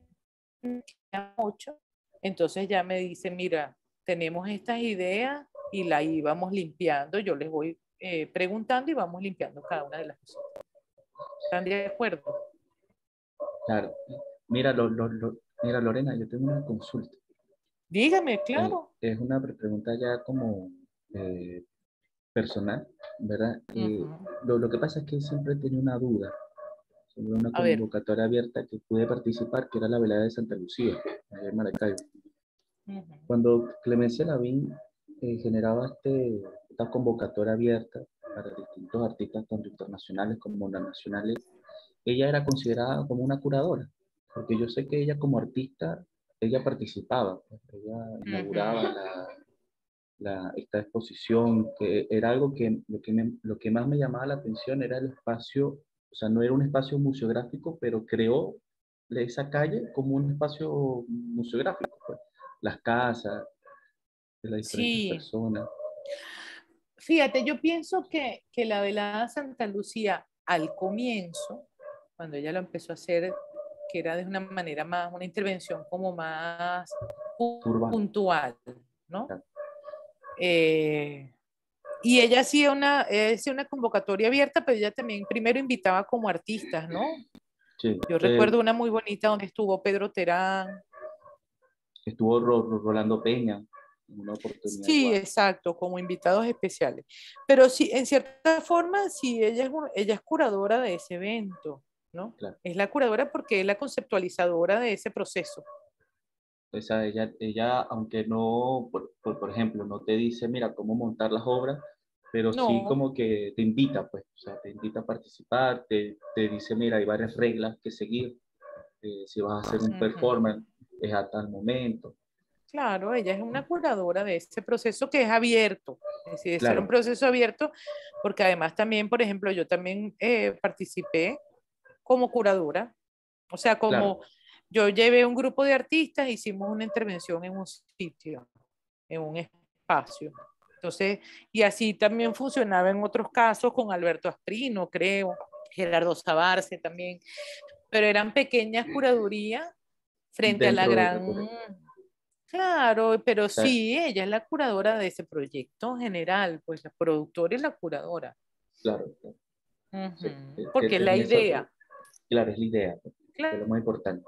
ocho, entonces ya me dice, mira, tenemos estas ideas y la íbamos limpiando. Yo les voy eh, preguntando y vamos limpiando cada una de las cosas. ¿Están de acuerdo? Claro. Mira, lo, lo, lo- mira, Lorena, yo tengo una consulta. Dígame, Eh, claro. es una pre- pregunta ya como eh, personal, ¿verdad? Eh, Uh-huh. lo, lo que pasa es que siempre tenía una duda sobre una A ver. convocatoria abierta que pude participar, que era la velada de Santa Lucía, allá en Maracaibo. Uh-huh. Cuando Clemencia Lavín eh, generaba este, esta convocatoria abierta para distintos artistas, tanto internacionales como nacionales, ella era considerada como una curadora, porque yo sé que ella como artista, ella participaba, pues, ella inauguraba Uh-huh. la, la- esta exposición, que era algo que lo, que me- lo que más me llamaba la atención era el espacio, o sea, no era un espacio museográfico, pero creó esa calle como un espacio museográfico, pues. Las casas de las diferentes Sí, personas. fíjate, yo pienso que, que la velada Santa Lucía al comienzo, cuando ella lo empezó a hacer, que era de una manera más, una intervención como más Urbano. puntual, ¿no? Claro. Eh, y ella hacía una, ella hacía una convocatoria abierta, pero ella también primero invitaba como artistas, ¿no? Sí, Yo eh, recuerdo una muy bonita donde estuvo Pedro Terán. estuvo Ro- Ro- Rolando Peña en una oportunidad Sí, igual. exacto, como invitados especiales. Pero sí, en cierta forma, sí, ella es, un- ella es curadora de ese evento, ¿no? Claro. Es la curadora porque es la conceptualizadora de ese proceso. O sea, ella, ella, aunque no, por, por, por ejemplo, no te dice, mira, cómo montar las obras, pero sí No. como que te invita, pues, o sea, te invita a participar, te, te dice, mira, hay varias reglas que seguir, eh, si vas a hacer un Ujú. performance, es a tal momento. Claro, ella es una curadora de ese proceso que es abierto. Es decir, es ser un Claro, proceso abierto, porque además también, por ejemplo, yo también eh, participé como curadora. O sea, claro, como yo llevé un grupo de artistas, hicimos una intervención en un sitio, en un espacio. Entonces, y así también funcionaba en otros casos con Alberto Asprino, creo, Gerardo Sabarce también, pero eran pequeñas curadurías frente a la dentro del gran... recorrido. Claro, pero O sea, sí, ella es la curadora de ese proyecto en general, pues la productora y la curadora. claro, claro, sí, Ujú. es, Porque es es la en eso, eh, idea. claro, es la idea, pues, que es lo Claro. más importante.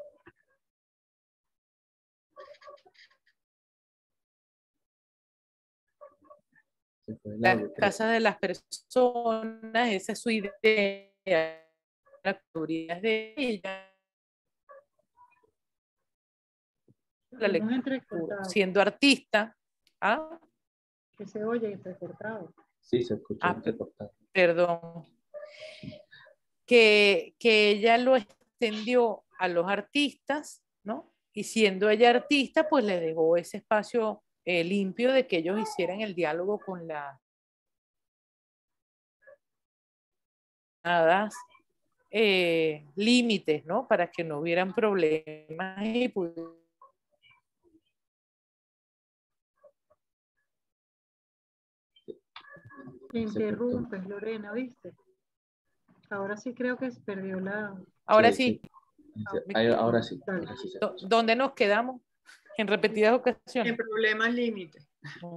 Se fue el Las audio, creo. casas de las personas, esa es su idea, la curaduría es de ella, la Tenemos lectura, entrecortado, siendo artista. Ah, que se oye entrecortado. Sí, se escuchó ah, entrecortado. perdón, que, que ella lo extendió a los artistas, ¿no? Y siendo ella artista, pues le dejó ese espacio eh, limpio de que ellos hicieran el diálogo con las hadas, eh, límites, ¿no? Para que no hubieran problemas y pudieran... Se cortó. Interrumpes, Lorena, ¿viste? Ahora sí creo que se perdió la... Ahora Sí, sí. sí, Ah, Ahí- Ahora sí, dale. ahora sí se escucha. ¿dónde nos quedamos? En repetidas En ocasiones. problemas límites.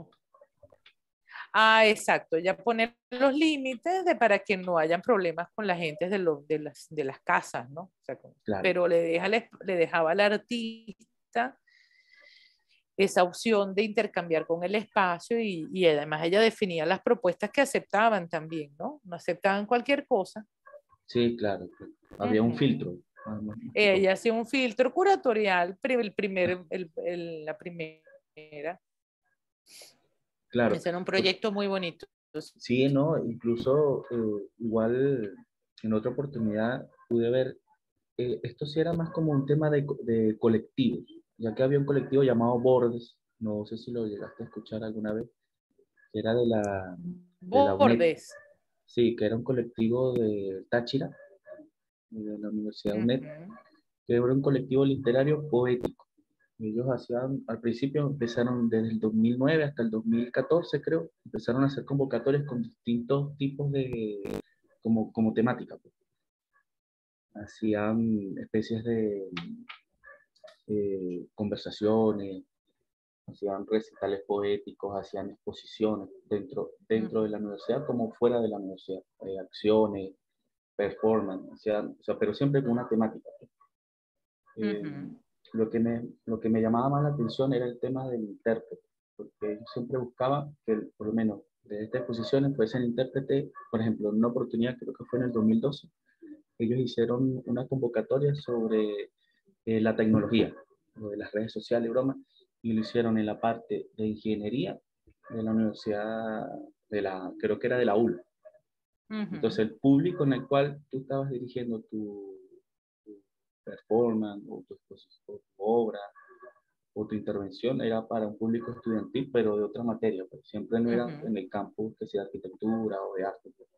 Ah, exacto, ya poner los límites de, para que no hayan problemas con la gente de, los, de, las, de las casas, ¿no? O sea, Claro, pero le, deja, le, le dejaba al artista esa opción de intercambiar con el espacio y, y además ella definía las propuestas que aceptaban también, ¿no? No aceptaban cualquier cosa. sí, claro, claro. Había un Ujú. filtro. Ah, no, no, Ella hacía un filtro curatorial, el primer, el, el, la primera. claro. Ese era un Por- proyecto muy bonito. Sí, no, incluso eh, igual en otra oportunidad pude ver, eh, esto sí era más como un tema de, co- de colectivos, ya que había un colectivo llamado Bordes, no sé si lo llegaste a escuchar alguna vez, que era de la, de la UNED, Bordes. sí, que era un colectivo de Táchira, de la Universidad UNED, Ujú. que era un colectivo literario poético. Ellos hacían, al principio empezaron desde el dos mil nueve hasta el dos mil catorce, creo, empezaron a hacer convocatorias con distintos tipos de, como, como temática, pues. Hacían especies de eh, conversaciones, hacían recitales poéticos, hacían exposiciones dentro, dentro de la universidad como fuera de la universidad, eh, acciones, performance, hacían, o sea, pero siempre con una temática. Eh, Ujú. lo, que me, lo que me llamaba más la atención era el tema del intérprete, porque yo siempre buscaba que, por lo menos, de estas exposiciones fuese el intérprete. Por ejemplo, en una oportunidad, creo que fue en el dos mil doce, ellos hicieron una convocatoria sobre eh, la tecnología, lo de las redes sociales y broma, y lo hicieron en la parte de ingeniería de la universidad, de la, creo que era de la U L A. Entonces, Ujú. el público en el cual tú estabas dirigiendo tu, tu performance o tu, o tu obra o tu intervención era para un público estudiantil, pero de otra materia, pues siempre no era Ujú. en el campo que sea arquitectura o de arte. Pues.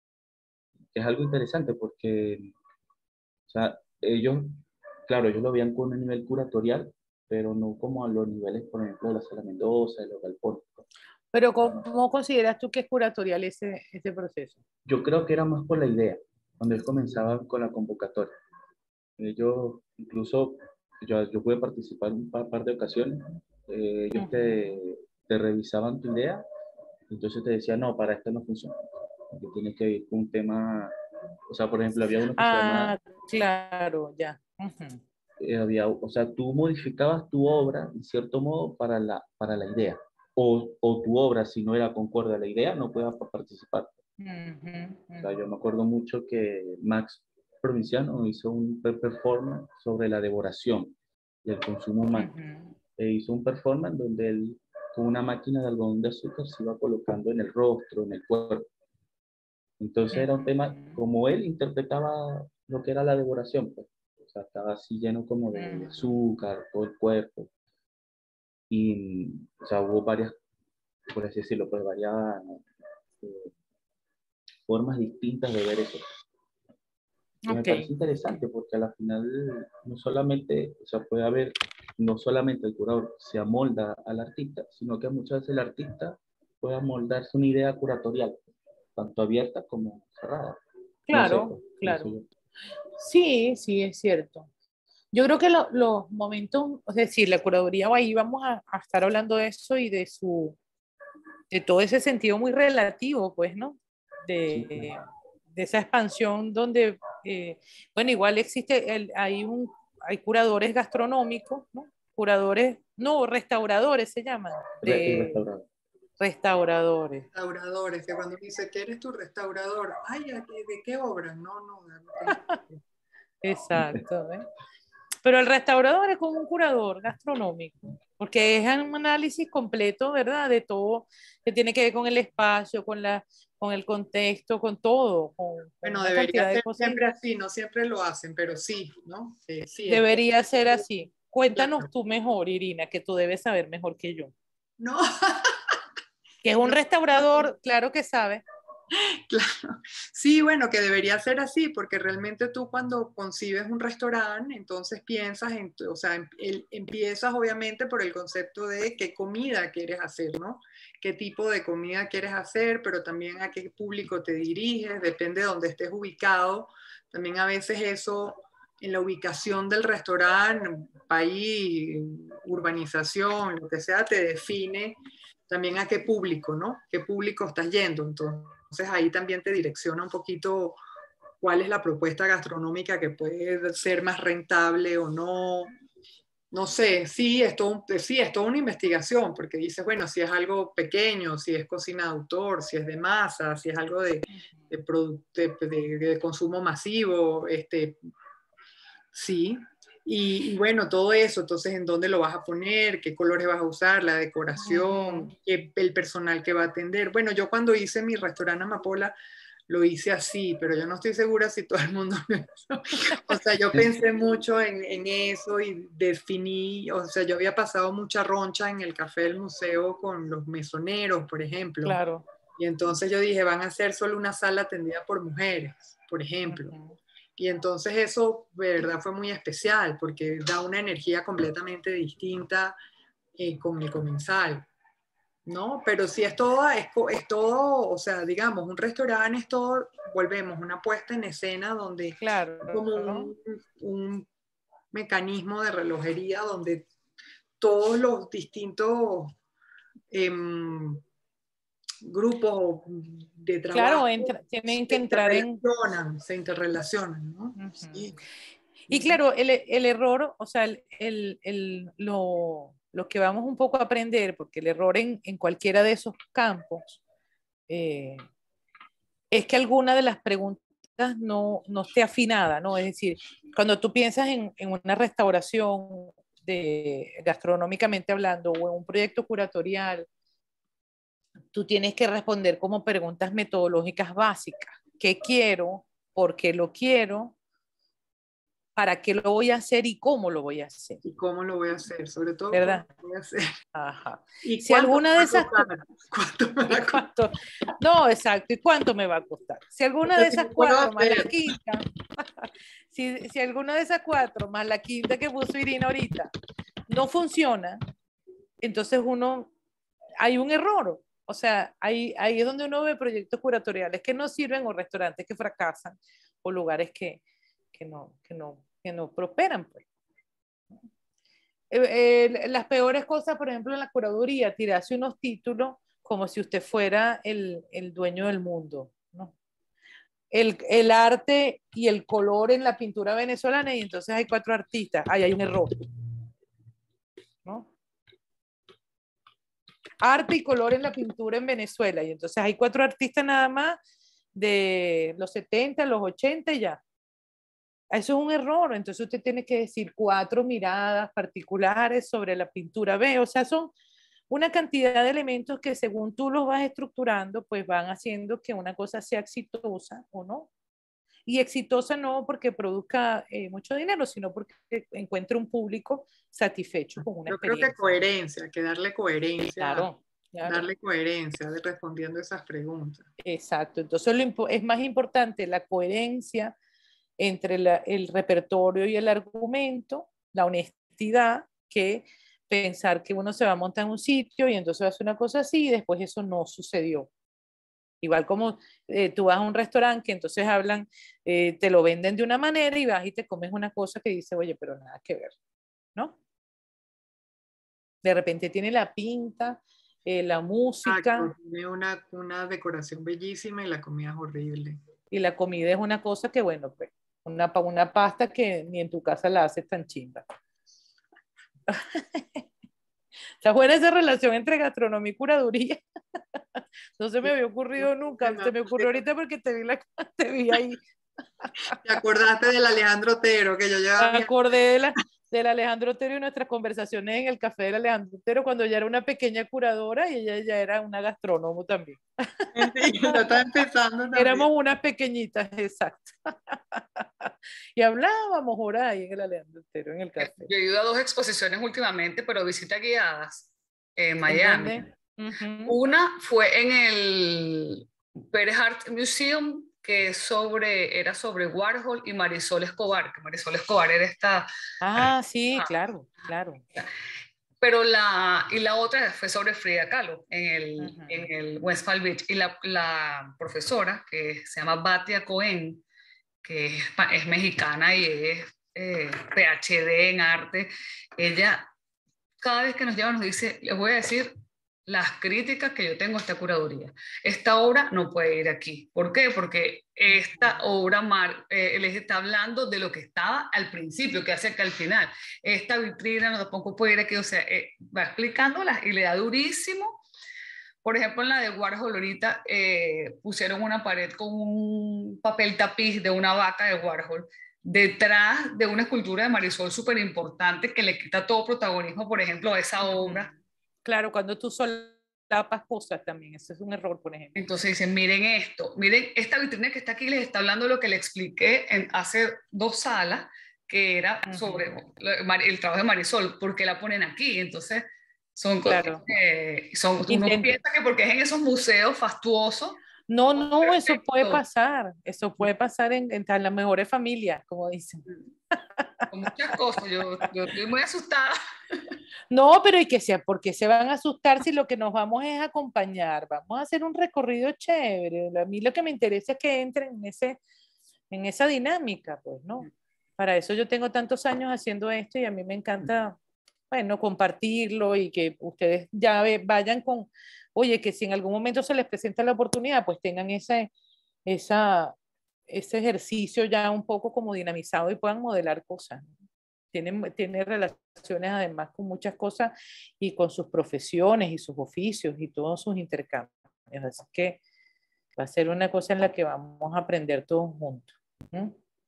Es algo interesante porque, o sea, ellos, claro, ellos lo veían con un nivel curatorial, pero no como a los niveles, por ejemplo, de la Sala Mendoza, de los galpones. Pero ¿cómo consideras tú que es curatorial ese, ese proceso? Yo creo que era más por la idea, cuando él comenzaba con la convocatoria. Ellos, incluso, yo, yo pude participar en un par, par de ocasiones, eh, ellos Ujú. te, te revisaban tu idea, entonces te decían, no, para esto no funciona, porque tiene que ir con un tema, o sea, por ejemplo, había uno que se llamaba, Ah, claro, ya. Ujú. eh, había, o sea, tú modificabas tu obra, en cierto modo, para la, para la idea, o, o tu obra, si no era concorde a la idea, no puedas participar. Ujú. O sea, Ujú. yo me acuerdo mucho que Max Provinciano hizo un pe- performance sobre la devoración y el consumo humano. Ujú. E hizo un performance donde él, con una máquina de algodón de azúcar, se iba colocando en el rostro, en el cuerpo. Entonces era un tema, Ujú. como él interpretaba lo que era la devoración, pues. O sea, estaba así lleno como de, de Ujú. azúcar, todo el cuerpo. Y, o sea, hubo varias, por así decirlo, pues varias eh, formas distintas de ver eso. Y me Ok. parece interesante porque a la final no solamente, o sea, puede haber, no solamente el curador se amolda al artista, sino que muchas veces el artista puede amoldarse una idea curatorial, tanto abierta como cerrada. No sé, Claro, pues, pienso claro. yo. Sí, sí, es cierto. Yo creo que lo- los momentos, es decir, la curaduría, ahí vamos a, a estar hablando de eso y de su, de todo ese sentido muy relativo, pues, ¿no? Sí, claro. De, de esa expansión donde, eh, bueno, igual existe, el, hay un, hay curadores gastronómicos, ¿no? Curadores, no, restauradores se llaman, Re- y de restaurante. restauradores. Restauradores, que cuando dice que eres tu restaurador, ay, ¿de qué, de qué obra? No, no, no tengo idea. Exacto, ¿eh? Pero el restaurador es como un curador gastronómico, porque es un análisis completo, ¿verdad? De todo que tiene que ver con el espacio, con la, con el contexto, con todo, con, con Bueno, una debería cantidad de ser cosas. siempre así, no siempre lo hacen, pero sí, ¿no? Sí, sí, es que, Debería ser así. Cuéntanos claro. tú mejor, Irina, que tú debes saber mejor que yo. No, Que es un no, restaurador, claro que sabe. claro. Sí, bueno, que debería ser así, porque realmente tú cuando concibes un restaurante, entonces piensas en, o sea, em- el- empiezas obviamente por el concepto de qué comida quieres hacer, ¿no? Qué tipo de comida quieres hacer, pero también a qué público te diriges, depende de dónde estés ubicado. También a veces eso, en la ubicación del restaurante, país, urbanización, lo que sea, te define también a qué público, ¿no? ¿Qué público estás yendo? Entonces ahí también te direcciona un poquito cuál es la propuesta gastronómica que puede ser más rentable o no. No sé, sí es, todo, sí, es toda una investigación, porque dices, bueno, si es algo pequeño, si es cocina de autor, si es de masa, si es algo de, de, de, de, de consumo masivo, este, sí. Y, y, bueno, todo eso, entonces, ¿en dónde lo vas a poner? ¿Qué colores vas a usar? La decoración, Ujú. qué, el personal que va a atender. Bueno, yo cuando hice mi restaurante Amapola, lo hice así, pero yo no estoy segura si todo el mundo lo hizo. O sea, yo pensé mucho en, en eso y definí, o sea, yo había pasado mucha roncha en el café del museo con los mesoneros, por ejemplo. Claro. Y entonces yo dije, van a ser solo una sala atendida por mujeres, por ejemplo. Ujú. Y entonces eso, de verdad, fue muy especial porque da una energía completamente distinta eh, con el comensal, ¿no? Pero si es todo, es, es todo, o sea, digamos, un restaurante es todo, volvemos, una puesta en escena donde Claro, como ¿no? un, un mecanismo de relojería donde todos los distintos eh, grupos de trabajo Claro, entra, tienen que se entrar en... interrelacionan, se interrelacionan, ¿no? Uh-huh. Sí. Y claro, el, el error, o sea, el, el, el, lo, lo que vamos un poco a aprender, porque el error en, en cualquiera de esos campos, eh, es que alguna de las preguntas no, no esté afinada, ¿no? Es decir, cuando tú piensas en, en una restauración de, gastronómicamente hablando o en un proyecto curatorial, tú tienes que responder como preguntas metodológicas básicas. ¿Qué quiero? ¿Por qué lo quiero? ¿Para qué lo voy a hacer y cómo lo voy a hacer? ¿Y cómo lo voy a hacer? Sobre todo, ¿verdad? ¿cómo lo voy a hacer? Ajá. ¿Y si alguna de esas ¿Cuánto me va a costar? No, exacto. ¿Y cuánto me va a costar? Si alguna de esas cuatro más la quinta, si, si alguna de esas cuatro más la quinta que puso Irina ahorita no funciona, entonces uno, hay un error. O sea, ahí, ahí es donde uno ve proyectos curatoriales que no sirven o restaurantes que fracasan o lugares que, que, no, que, no, que no prosperan, pues. Eh, eh, las peores cosas, por ejemplo, en la curaduría, tirarse unos títulos como si usted fuera el, el dueño del mundo, ¿no? El, el arte y el color en la pintura venezolana, y entonces hay cuatro artistas, ahí hay un error, ¿no? Arte y color en la pintura en Venezuela, y entonces hay cuatro artistas nada más de los setenta, los ochenta y ya. Eso es un error, entonces usted tiene que decir cuatro miradas particulares sobre la pintura B, o sea, son una cantidad de elementos que según tú los vas estructurando, pues van haciendo que una cosa sea exitosa o no. Y exitosa no porque produzca eh, mucho dinero, sino porque encuentre un público satisfecho con una Yo experiencia. creo que coherencia, que darle coherencia. Claro, claro. Darle coherencia de respondiendo esas preguntas. Exacto, entonces lo es más importante la coherencia entre la, el repertorio y el argumento, la honestidad, que pensar que uno se va a montar en un sitio y entonces va a hacer una cosa así y después eso no sucedió. Igual como eh, tú vas a un restaurante que entonces hablan, eh, te lo venden de una manera y vas y te comes una cosa que dice, oye, pero nada que ver, ¿no? De repente tiene la pinta, eh, la música. Exacto, tiene una, una decoración bellísima y la comida es horrible. Y la comida es una cosa que, bueno, pues, una, una pasta que ni en tu casa la haces tan chimba. Está buena esa relación entre gastronomía y curaduría. No se me había ocurrido nunca, se me ocurrió ahorita porque te vi, la, te vi ahí. ¿Te acordaste del Alejandro Otero que yo llevaba? Me acordé de la, del Alejandro Otero y nuestras conversaciones en el café del Alejandro Otero cuando ella era una pequeña curadora y ella ya era una gastrónomo también. Sí, yo estaba empezando también. Éramos unas pequeñitas, exacto. Y hablábamos por ahí en el Alejandro Otero, en el café. Yo he ido a dos exposiciones últimamente, pero visitas guiadas en Miami. ¿En uh-huh. Una fue en el Pérez Art Museum, que sobre, era sobre Warhol y Marisol Escobar, que Marisol Escobar era esta... Ah, sí, claro, claro. Pero la, y la otra fue sobre Frida Kahlo en el, uh-huh. en el West Palm Beach. Y la, la profesora, que se llama Batia Cohen, que es, es mexicana y es eh, P H D en arte, ella cada vez que nos lleva nos dice, les voy a decir las críticas que yo tengo a esta curaduría. Esta obra no puede ir aquí. ¿Por qué? Porque esta obra, Mar, eh, les está hablando de lo que estaba al principio, que hace que al final. Esta vitrina no tampoco puede ir aquí. O sea, eh, va explicándolas y le da durísimo. Por ejemplo, en la de Warhol ahorita eh, pusieron una pared con un papel tapiz de una vaca de Warhol detrás de una escultura de Marisol súper importante que le quita todo protagonismo, por ejemplo, a esa obra. Claro, cuando tú solapas cosas también, eso es un error, por ejemplo. Entonces dicen, miren esto, miren esta vitrina que está aquí, les está hablando lo que le expliqué en, hace dos salas, que era uh-huh. sobre el trabajo de Marisol, ¿por qué la ponen aquí? Entonces son cosas claro. que son, uno piensa que porque es en esos museos fastuosos. No, no, eso Perfecto. puede pasar. Eso puede pasar en, en las mejores familias, como dicen. Con muchas cosas. Yo, yo estoy muy asustada. No, pero y que sea, porque se van a asustar si lo que nos vamos es acompañar. Vamos a hacer un recorrido chévere. A mí lo que me interesa es que entren en ese, en esa dinámica, pues, ¿no? Para eso yo tengo tantos años haciendo esto y a mí me encanta, bueno, compartirlo y que ustedes ya ve, vayan con, oye, que si en algún momento se les presenta la oportunidad, pues tengan ese, esa, ese ejercicio ya un poco como dinamizado y puedan modelar cosas. Tiene, tiene relaciones además con muchas cosas y con sus profesiones y sus oficios y todos sus intercambios. Así que va a ser una cosa en la que vamos a aprender todos juntos. ¿Mm?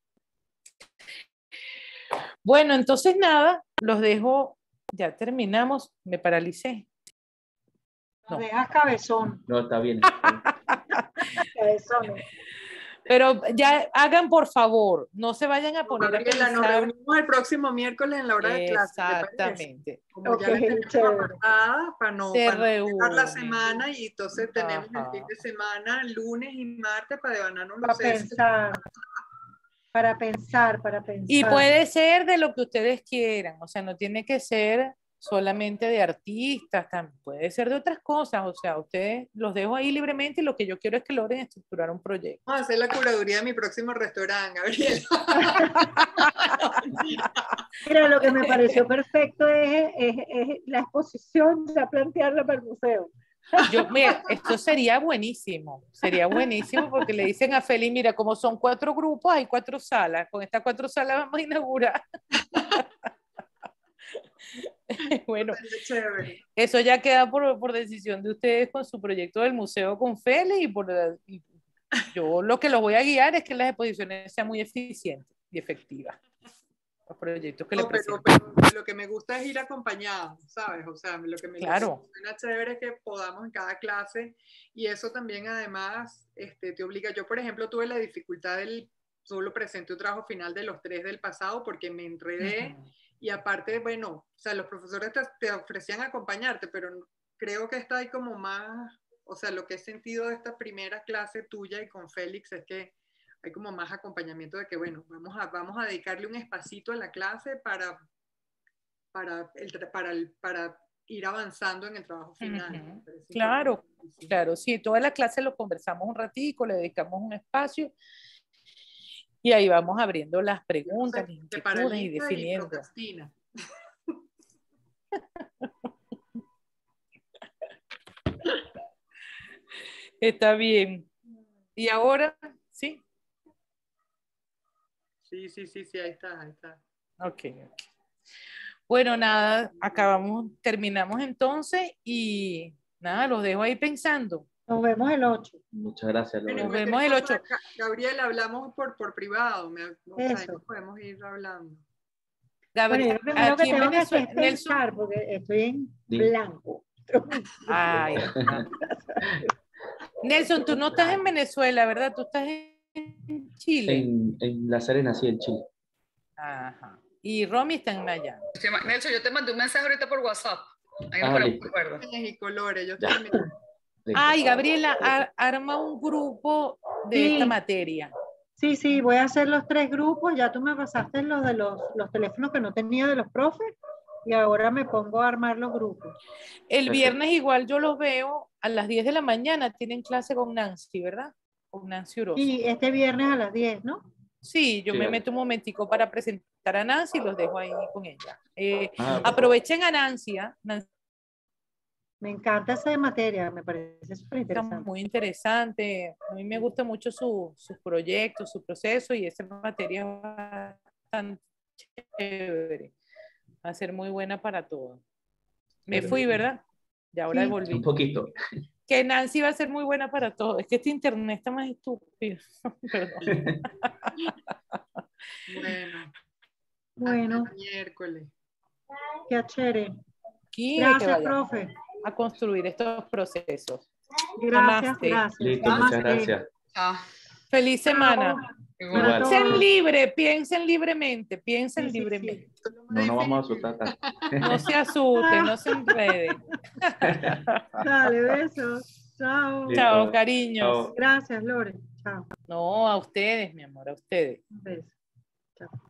Bueno, entonces nada, los dejo, ya terminamos, me paralicé. Nos No. dejas cabezón. No, está bien. Está bien. Cabezones. Pero ya hagan por favor, no se vayan a poner Gabriela, a nos pensar. reunimos el próximo miércoles en la hora de clase. ¿Te parece? Exactamente. Como Ok, ya la tenemos chévere. apartada, para no, Se para no dejar la reúnen. semana y entonces tenemos el Ajá. fin de semana, lunes y martes, para devanarnos Para los sesos. pensar. Para pensar, para pensar. Y puede ser de lo que ustedes quieran, o sea, no tiene que ser solamente de artistas, también puede ser de otras cosas, o sea, ustedes los dejo ahí libremente y lo que yo quiero es que logren estructurar un proyecto. Vamos a hacer la curaduría de mi próximo restaurante, Gabriela. Mira, lo que me pareció perfecto es, es, es la exposición, ya plantearla para el museo. Yo, mira, esto sería buenísimo, sería buenísimo porque le dicen a Feli, mira, como son cuatro grupos, hay cuatro salas, con estas cuatro salas vamos a inaugurar. Bueno, Chévere. eso ya queda por, por decisión de ustedes con su proyecto del museo con Feli y por y yo lo que los voy a guiar es que las exposiciones sean muy eficientes y efectivas. Los proyectos que No, le pero, presenten. pero lo que me gusta es ir acompañado, ¿sabes? O sea, lo que me Claro. suena chévere es que podamos en cada clase y eso también además este, te obliga. Yo, por ejemplo, tuve la dificultad del, solo presenté un trabajo final de los tres del pasado porque me enredé. Uh-huh. Y aparte, bueno, o sea, los profesores te, te ofrecían acompañarte, pero creo que está ahí como más, o sea, lo que he sentido de esta primera clase tuya y con Félix es que hay como más acompañamiento de que, bueno, vamos a, vamos a dedicarle un espacito a la clase para, para, el, para, el, para ir avanzando en el trabajo final. Uh-huh. Claro, claro, sí, toda la clase lo conversamos un ratico, le dedicamos un espacio y ahí vamos abriendo las preguntas, las inquietudes y definiendo. Y Está bien. ¿Y ahora? ¿Sí? Sí, sí, sí, sí, ahí está, ahí está. Ok, ok. Bueno, nada, acabamos, terminamos entonces y nada, los dejo ahí pensando. Nos vemos el ocho. Muchas gracias, Bueno, Nos cualquier vemos el cosa, ocho. Gabriela, hablamos por, por privado. Me, o sea, Eso. podemos ir hablando. Gabriel, Bueno, yo lo primero que tengo que hacer es Nelson. pensar, porque estoy en Sí. blanco. Ay, no. Nelson, tú no estás en Venezuela, ¿verdad? Tú estás en Chile. En, en La Serena, sí, en Chile. Ajá. Y Romy está en Miami. Nelson, yo te mandé un mensaje ahorita por WhatsApp. Ahí nos Ah, ponemos listo. de acuerdo. Y colores, yo Ya. también. Listo. Ay, Gabriela, ar arma un grupo de Sí. esta materia. Sí, sí, voy a hacer los tres grupos. Ya tú me pasaste los de los, los teléfonos que no tenía de los profes y ahora me pongo a armar los grupos. El Perfecto. viernes igual yo los veo a las diez de la mañana. Tienen clase con Nancy, ¿verdad? Con Nancy Oroz. Y este viernes a las diez, ¿no? Sí, yo Sí, me vale. meto un momentico para presentar a Nancy y los dejo ahí con ella. Eh, Ah, aprovechen a Nancy, ¿eh? Nancy Me encanta esa materia, me parece súper está interesante. muy interesante. A mí me gusta mucho su, sus proyectos, su proceso y esa materia es bastante chévere. Va a ser muy buena para todos. Me Pero- fui, ¿verdad? Y ahora Sí. volví. Un poquito. Que Nancy va a ser muy buena para todos. Es que este internet está más estúpido. Perdón. Bueno, Bueno, hasta el miércoles. qué chévere. Aquí Gracias, que vaya profe. a construir estos procesos. Gracias, Namaste. gracias. Listo, Namaste. muchas gracias. Chao. Feliz semana. Igual. Para Igual. Piensen todos. libre, piensen libremente, piensen Sí, sí, libremente. sí. Esto es lo más No nos vamos a difícil. asustar tanto. No se asusten, no se enreden. Dale, besos. Chao. Listo. Chao, cariños. Chao. Gracias, Lore. Chao. No, a ustedes, mi amor, a ustedes. Un beso. Chao.